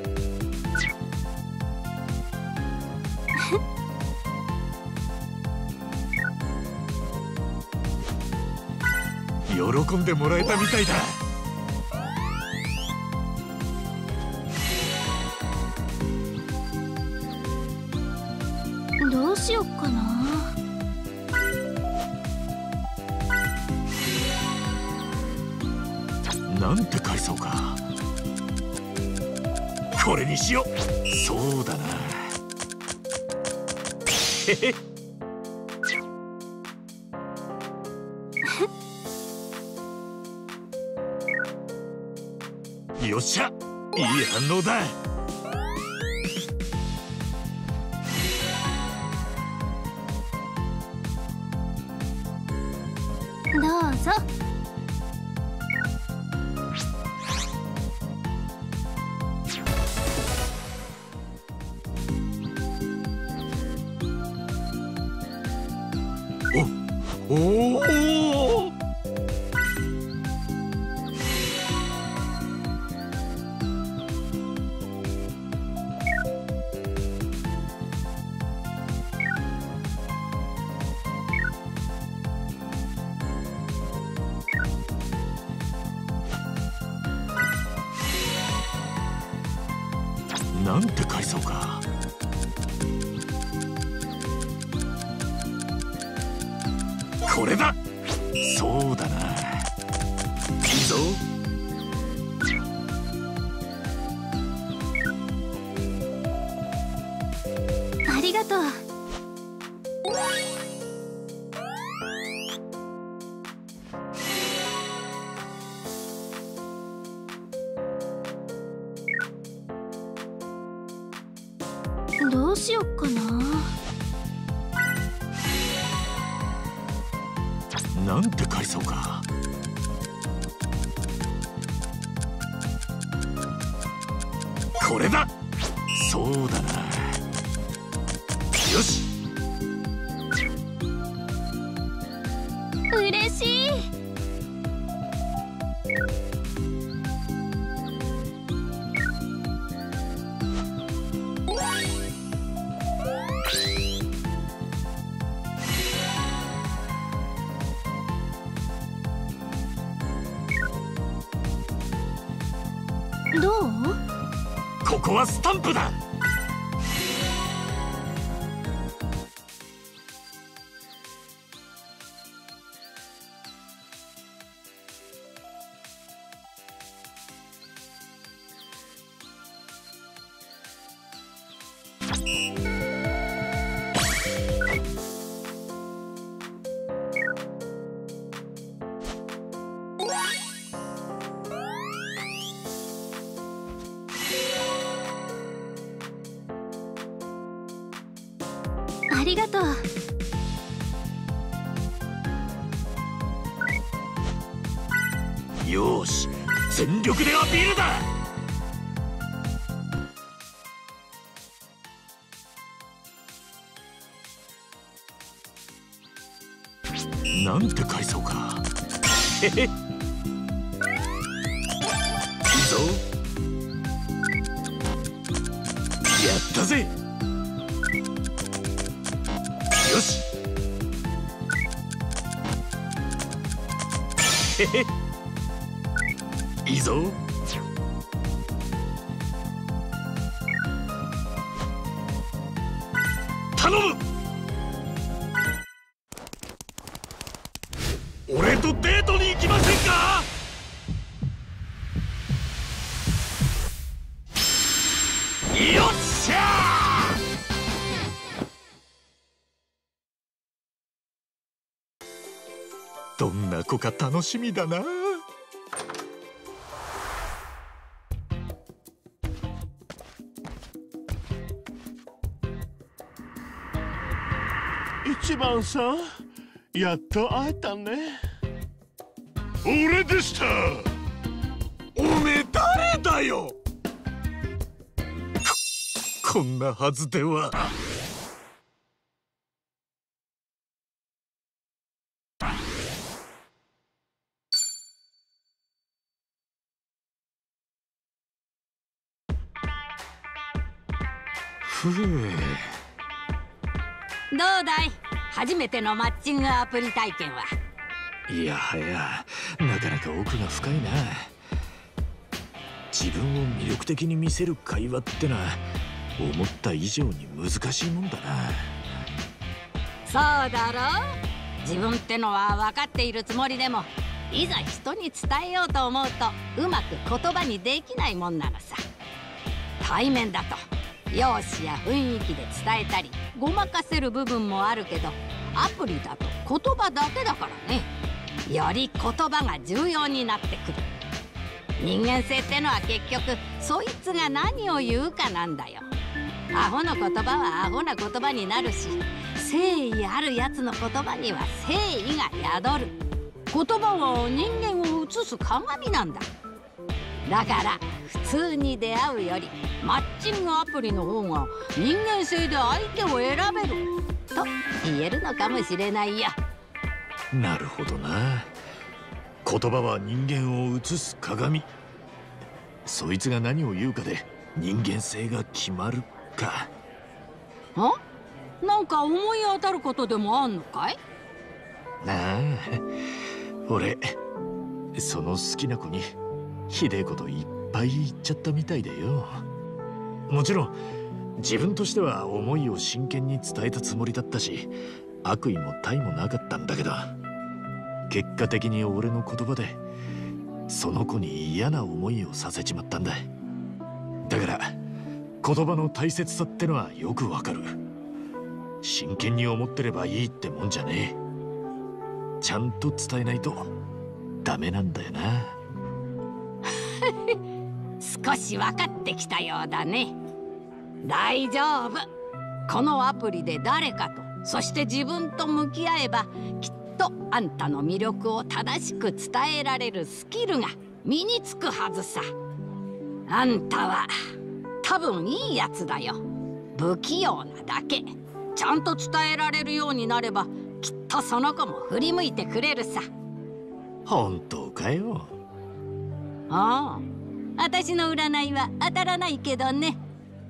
喜んでもらえたみたいだ。 どうしよっかな。 なんて返そうか。これにしよう。そうだな、へへ。よっしゃ、いい反応だ。 どうぞ。 おお。なんて返そうか。これだ。そうだな、いいぞ。 ありがとう。どうしよっかな。 なんて返そうか。これだ。そうだな、よし。 嬉しい。どう？ ここはスタンプだ。 りがとう。 よし、全力でアピールだ。なんて返そうか。へへ、いいぞ。やったぜ。よし。へへ、いいぞ。頼む。俺とデートに行きませんか。よっしゃー。どんな子か楽しみだな。 一番さん、やっと会えたね。 俺でした。おめえ誰だよ。こんなはずでは。ふう。 どうだい、初めてのマッチングアプリ体験は。 いやはや、なかなか奥が深いな。自分を魅力的に見せる会話ってのは思った以上に難しいもんだな。 そうだろう。自分ってのは分かっているつもりでも、いざ人に伝えようと思うとうまく言葉にできないもんなのさ。対面だと容姿や雰囲気で伝えたりごまかせる部分もあるけど、アプリだと言葉だけだからね。より言葉が重要になってくる。人間性ってのは結局そいつが何を言うかなんだよ。アホの言葉はアホな言葉になるし、誠意あるやつの言葉には誠意が宿る。言葉は人間を映す鏡なんだ。だから普通に出会うよりマッチングアプリの方が人間性で相手を選べると言えるのかもしれないよ。 なるほどな。言葉は人間を映す鏡。そいつが何を言うかで人間性が決まるか。 なんか思い当たることでもあんのかい？ なあ、俺その好きな子にひでえこといっぱい言っちゃったみたいでよ。もちろん自分としては思いを真剣に伝えたつもりだったし、悪意も大もなかったんだけど、結果的に俺の言葉でその子に嫌な思いをさせちまったんだ。だから言葉の大切さってのはよくわかる。真剣に思ってればいいってもんじゃねえ。ちゃんと伝えないとダメなんだよな。 少し分かってきたようだね。大丈夫。このアプリで誰かと、そして自分と向き合えばきっとあんたの魅力を正しく伝えられるスキルが身につくはずさ。あんたは多分いいやつだよ。不器用なだけ。ちゃんと伝えられるようになればきっとその子も振り向いてくれるさ。 本当かよ。 ああ、私の占いは当たらないけどね。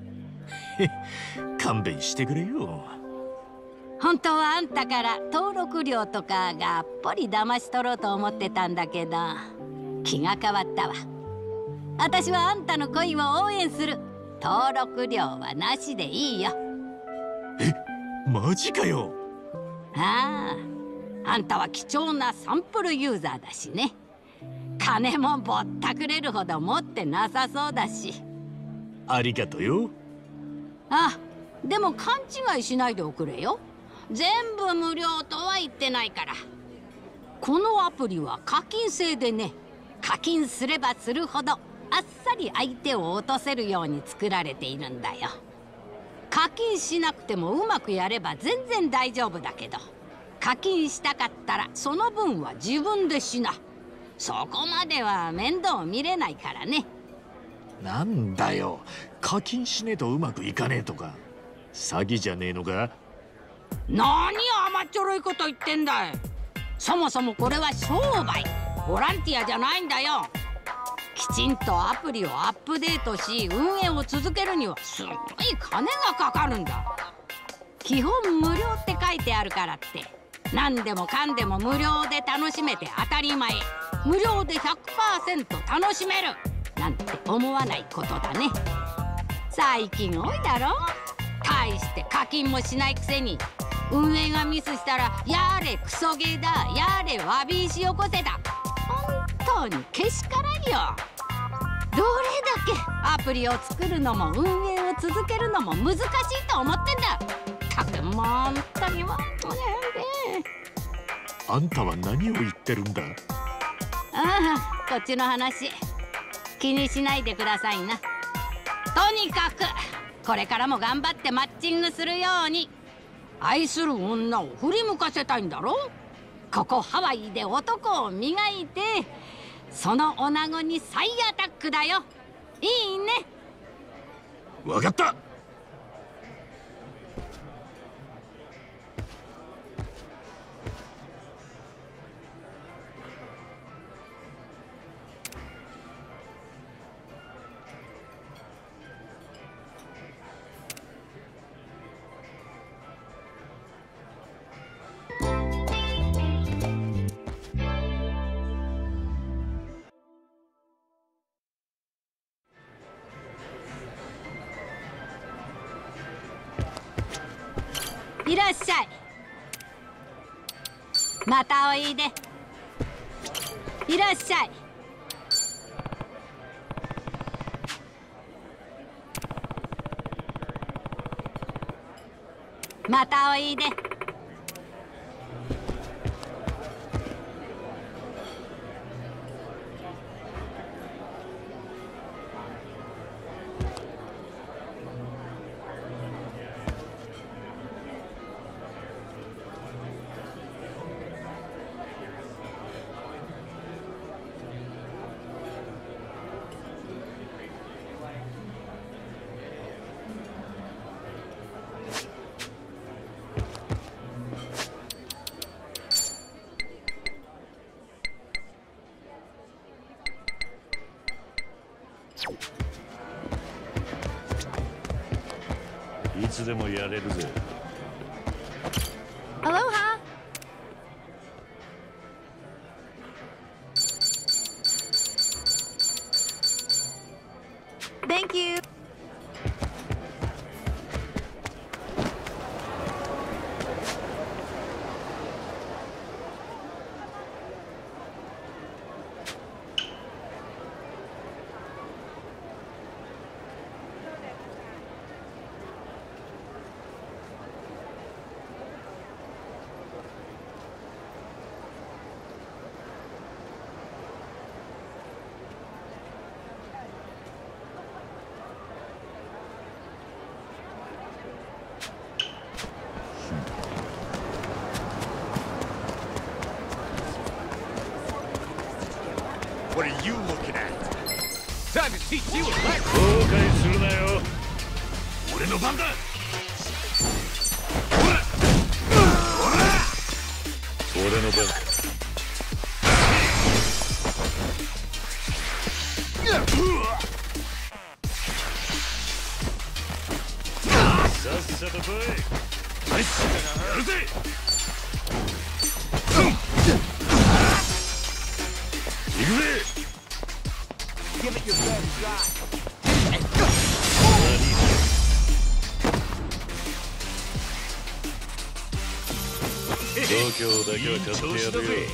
勘弁してくれよ。 本当はあんたから登録料とかがっぽり騙し取ろうと思ってたんだけど、気が変わったわ。私はあんたの恋を応援する。登録料はなしでいいよ。 マジかよ。 ああ、あんたは貴重なサンプルユーザーだしね。金もぼったくれるほど持ってなさそうだし。 ありがとよ。 あ、でも勘違いしないでおくれよ。全部無料とは言ってないから。このアプリは課金制でね、課金すればするほどあっさり相手を落とせるように作られているんだよ。 課金しなくてもうまくやれば全然大丈夫だけど、課金したかったらその分は自分でしな。そこまでは面倒見れないからね。 なんだよ、課金しねえとうまくいかねえとか詐欺じゃねえのか。 何甘っちょろいこと言ってんだい。そもそもこれは商売、ボランティアじゃないんだよ。きちんとアプリをアップデートし運営を続けるにはすごい金がかかるんだ。基本無料って書いてあるからって何でもかんでも無料で楽しめて当たり前、無料で 100% 楽しめるなんて思わないことだね。最近多いだろ。大して課金もしないくせに運営がミスしたらやれクソゲーだ、やれわび石よこせだ。本当にけしからんよ。どれだけアプリを作るのも運営を続けるのも難しいと思ってんだ。たくも本当にもあんたは何を言ってるんだ。 ああ、こっちの話気にしないでくださいな。とにかくこれからも頑張ってマッチングするように。愛する女を振り向かせたいんだろ。ここハワイで男を磨いてその女子に再アタックだよ。いいね。 わかった。 いらっしゃい。またおいで。いらっしゃい。またおいで。 いつでもやれるぜ。 アロハ。Thank you。 What are you looking at? Time to teach you a lesson. 後悔するなよ。俺の番だ。 俺の番だ。 さっさと来い。ナイス。やるぜ。行くぜ。 Give it your best shot. 度胸だけは買ってやるよ。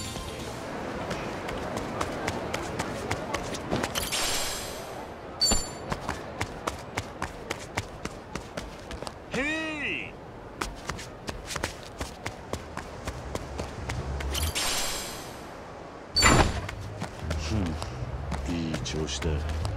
へい。 いい調子だ。